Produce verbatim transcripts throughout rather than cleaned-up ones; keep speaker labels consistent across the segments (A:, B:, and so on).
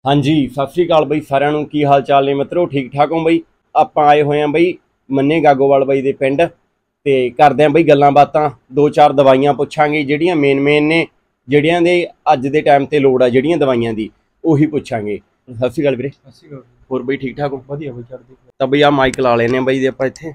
A: हाँ जी सत श्री अकाल बई सारिਆਂ ਨੂੰ ਕੀ हाल चाल ने मित्रों ठीक ठाक हो बई। ਆਪਾਂ आए हुए हैं बई ਮੰਨੇ ਗਾਗੋਵਾਲ बई ਦੇ ਪਿੰਡ ਤੇ ਕਰਦੇ ਆਂ ਬਈ ਗੱਲਾਂ ਬਾਤਾਂ ਦੋ ਚਾਰ ਦਵਾਈਆਂ ਪੁੱਛਾਂਗੇ ਜਿਹੜੀਆਂ ਮੇਨ ਮੇਨ ਨੇ ਜਿਹੜੀਆਂ ਦੇ ਅੱਜ ਦੇ ਟਾਈਮ ਤੇ ਲੋੜ ਆ ਜਿਹੜੀਆਂ ਦਵਾਈਆਂ ਦੀ ਉਹੀ ਪੁੱਛਾਂਗੇ। ਸਤਿ ਸ਼੍ਰੀ ਅਕਾਲ ਵੀਰੇ।
B: ਸਤਿ ਸ਼੍ਰੀ ਅਕਾਲ।
A: ਹੋਰ ਬਈ ਠੀਕ ਠਾਕ ਹੋ?
B: ਵਧੀਆ ਬਈ ਚੜ੍ਹਦੀ
A: ਤਾਂ ਬਈ ਆ ਮਾਈਕ ਲਾ ਲੈਨੇ ਬਈ ਦੇ ਆਪਾਂ ਇੱਥੇ।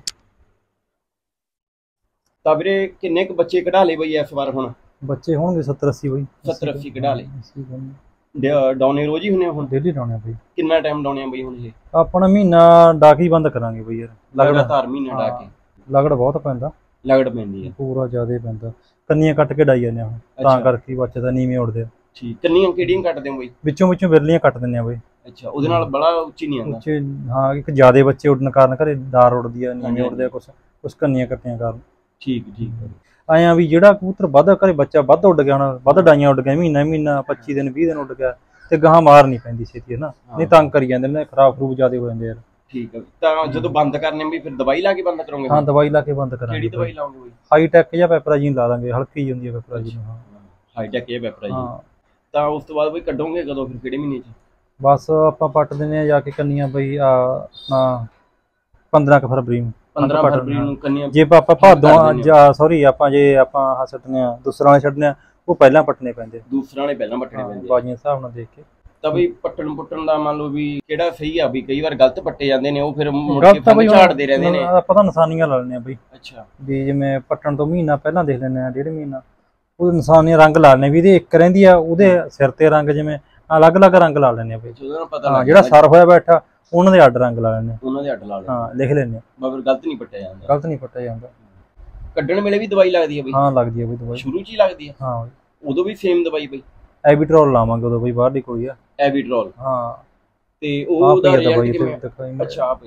A: ਤਾਂ ਵੀਰੇ ਕਿੰਨੇ ਕੁ ਬੱਚੇ ਕਢਾ ਲਏ ਬਈ ਇਸ ਵਾਰ? ਹੁਣ
B: ਬੱਚੇ ਹੋਣਗੇ ਸੱਤਰ ਅੱਸੀ ਬਈ।
A: ਸੱਤਰ ਅੱਸੀ ਕਢਾ ਲਏ। ਡਾਉਣੇ ਰੋਜ਼ ਹੀ ਹੁੰਨੇ ਹੁਣ?
B: ਡੇਲੀ ਡਾਉਣੇ ਬਈ।
A: ਕਿੰਨਾ ਟਾਈਮ ਡਾਉਣੇ ਬਈ ਹੁਣ? ਇਹ
B: ਆਪਣਾ ਮਹੀਨਾ ਡਾਕ ਹੀ ਬੰਦ ਕਰਾਂਗੇ ਬਈ ਯਾਰ।
A: ਲਗਾਤਾਰ ਮਹੀਨਾ ਡਾ ਕੇ?
B: ਲਗੜ ਬਹੁਤ ਪੈਂਦਾ।
A: ਲਗੜ ਪੈਂਦੀ ਹੈ
B: ਪੂਰਾ ਜ਼ਿਆਦਾ ਪੈਂਦਾ। ਕੰਨੀਆਂ ਕੱਟ ਕੇ ਡਾਈ ਜਾਂਦੇ ਆ ਹੁਣ ਤਾਂ ਕਰਕੇ ਬੱਚੇ ਤਾਂ ਨੀਵੇਂ ਉੱਡਦੇ ਆ।
A: ਠੀਕ। ਕੰਨੀਆਂ ਕਿਹੜੀਆਂ ਕੱਟਦੇ ਹੋ ਬਈ? ਵਿੱਚੋਂ
B: ਵਿੱਚੋਂ ਵਿਰਲੀਆਂ ਕੱਟ ਦਿੰਦੇ ਆ ਬਈ।
A: ਅੱਛਾ ਉਹਦੇ ਨਾਲ ਬੜਾ ਉੱਚੀ ਨਹੀਂ ਆਉਂਦਾ?
B: ਉੱਚੇ ਹਾਂ ਇੱਕ ਜ਼ਿਆਦਾ ਬੱਚੇ ਉੱਡਣ ਕਾਰਨ ਘਰੇ ਡਾਰ ਉੱਡਦੀ ਆ ਨੀਵੇਂ ਉੱਡਦੇ ਆ ਕੁਛ ਕੁਛ ਕੰਨੀਆਂ ਕੱਟੀਆਂ ਕਾਰਨ।
A: ਠੀਕ ਠੀਕ ਹੈ।
B: ਆਇਆ ਵੀ ਜਿਹੜਾ ਕਬੂਤਰ ਵੱਧ ਘਰੇ ਬੱਚਾ ਵੱਧ ਉੱਡ ਗਿਆ ਹੁਣ ਵੱਧ ਡਾਈਆਂ ਉੱਡ ਗਿਆ ਮਹੀਨਾ ਮਹੀਨਾ ਪੱਚੀ ਦਿਨ ਵੀਹ ਦਿਨ ਉੱਡ ਗਿਆ ਤੇ ਗਾਹਾਂ ਮਾਰ ਨਹੀਂ ਪੈਂਦੀ ਛੇਤੀ ਹੈ ਨਾ ਨਹੀਂ ਤੰਗ ਕਰੀ ਜਾਂਦੇ ਨੇ ਖਰਾਬ ਖਰੂਬ ਜ਼ਿਆਦਾ ਹੋ ਜਾਂਦੇ ਯਾਰ। ਠੀਕ
A: ਹੈ। ਤਾਂ ਜਦੋਂ ਬੰਦ ਕਰਨੇ ਵੀ ਫਿਰ ਦਵਾਈ ਲਾ ਕੇ ਬੰਦ ਕਰੋਗੇ?
B: ਹਾਂ ਦਵਾਈ ਲਾ ਕੇ ਬੰਦ ਕਰਾਂਗੇ।
A: ਕਿਹੜੀ ਦਵਾਈ ਲਾਓਗੇ ਬਈ?
B: ਹਾਈਟੈਕ ਜਾਂ ਪੈਪਰਾਜੀਨ ਲਾ ਦਾਂਗੇ ਹਲਕੀ ਜਿਹੀ ਹੁੰਦੀ ਹੈ ਪੈਪਰਾਜੀਨ। ਹਾਂ
A: ਹਾਈਟੈਕ ਜਾਂ ਪੈਪਰਾਜੀਨ। ਤਾਂ ਉਸ ਤੋਂ ਬਾਅਦ ਬਈ ਕੱਢੋਗੇ ਕਦੋਂ ਫਿਰ ਕਿਹੜੇ ਮਹੀਨੇ 'ਚ?
B: ਬਸ ਆਪਾਂ ਪੱਟ ਦਿੰਦੇ ਆ ਜਾ ਕੇ ਕੰਨੀਆਂ ਬਈ ਆ ਆਪਣਾ ਪੰਦਰਾਂ ਕੁ ਫਰਵਰੀ ਨੂੰ।
A: ਪੰਦਰਾਂ ਫਰਵਰੀ ਨੂੰ ਕੰਨੀਆਂ।
B: ਜੇ ਆਪਾਂ ਭਾਦੋਂ ਸੌਰੀ ਆਪਾਂ ਜੇ ਆਪਾਂ ਆਹ ਛੱਡਨੇ ਆ ਦੂਸਰਾ ਵਾਲੇ ਛੱਡਨੇ ਆ ਉਹ ਪਹਿਲਾਂ ਪੱਟਣੇ ਪੈਂਦੇ।
A: ਦੂਸਰਾ ਵਾਲੇ ਪਹਿਲਾਂ ਪੱਟਣੇ ਪੈਂਦੇ
B: ਬਾਜੀਆਂ ਹਿਸਾਬ ਨਾਲ ਦੇਖ ਕੇ।
A: ਤਾਂ ਬਈ ਪੱਟਣ ਪੁੱਟਣ ਦਾ ਮੰਨ ਲਓ ਵੀ ਕਿਹੜਾ ਸਹੀ ਆ? ਵੀ ਕਈ ਵਾਰ ਗਲਤ ਪੱਟੇ ਜਾਂਦੇ ਨੇ ਉਹ ਫਿਰ ਮੁੜ ਕੇ ਫੰਗ ਝਾੜਦੇ ਰਹਿੰਦੇ ਨੇ।
B: ਆਪਾਂ ਤਾਂ ਨਿਸ਼ਾਨੀਆਂ ਲਾ ਲੈਣੇ ਆ ਬਈ।
A: ਅੱਛਾ ਵੀ
B: ਜਿਵੇਂ ਪੱਟਣ ਤੋਂ ਮਹੀਨਾ ਪਹਿਲਾਂ ਦੇਖ ਲੈਂਦੇ ਆ ਡੇਢ ਮਹੀਨਾ ਉਹ ਨਿਸ਼ਾਨੀਆਂ ਰੰਗ ਲਾ ਲੈਣੇ ਵੀ ਇਹਦੇ ਇੱਕ ਰਹਿੰਦੀ ਆ ਉਹਦੇ ਸਿਰ ਤੇ ਰੰਗ ਜਿਵੇਂ ਅਲੱਗ ਅਲੱਗ ਰੰਗ ਲਾ ਲੈਣੇ ਆ ਬਈ। ਹਾਂ ਜਿਹੜਾ ਸਰ ਹੋਇਆ ਬੈਠਾ ਉਹਨਾਂ ਦੇ ਅੱਡ ਰੰਗ ਲਾ ਲੈਣੇ। ਉਹਨਾਂ ਦੇ ਅੱਡ ਲਾ ਲੈਣੇ। ਹਾਂ ਲਿਖ ਲੈਣੇ
A: ਮਗਰ ਗਲਤ ਨਹੀਂ ਪੱਟਿਆ ਜਾਂਦਾ? ਗਲਤ ਨਹੀਂ
B: ਪੱਟਿਆ ਜਾਂਦਾ।
A: ਕੱਢਣ ਵੇਲੇ ਵੀ ਦਵਾਈ ਲੱਗਦੀ ਹੈ ਬਈ?
B: ਹਾਂ ਲੱਗਦੀ ਹੈ ਬਈ ਦਵਾਈ
A: ਸ਼ੁਰੂ 'ਚ ਹੀ ਲੱਗਦੀ ਹੈ?
B: ਹਾਂ
A: ਉਦੋਂ ਵੀ ਸੇਮ ਦਵਾਈ ਬਈ?
B: ਐਬੀਟਰੋਲ ਲਾਵਾਂਗੇ ਉਦੋਂ ਬਈ ਬਾਹਰਲੀ ਕੋਈ ਆ
A: ਐਬੀਟਰੋਲ। ਹਾਂ ਤੇ ਉਹ
B: ਉਹਦਾ ਰਿਜ਼ਲਟ ਕਿਵੇਂ?
A: ਅੱਛਾ ਆ ਬਈ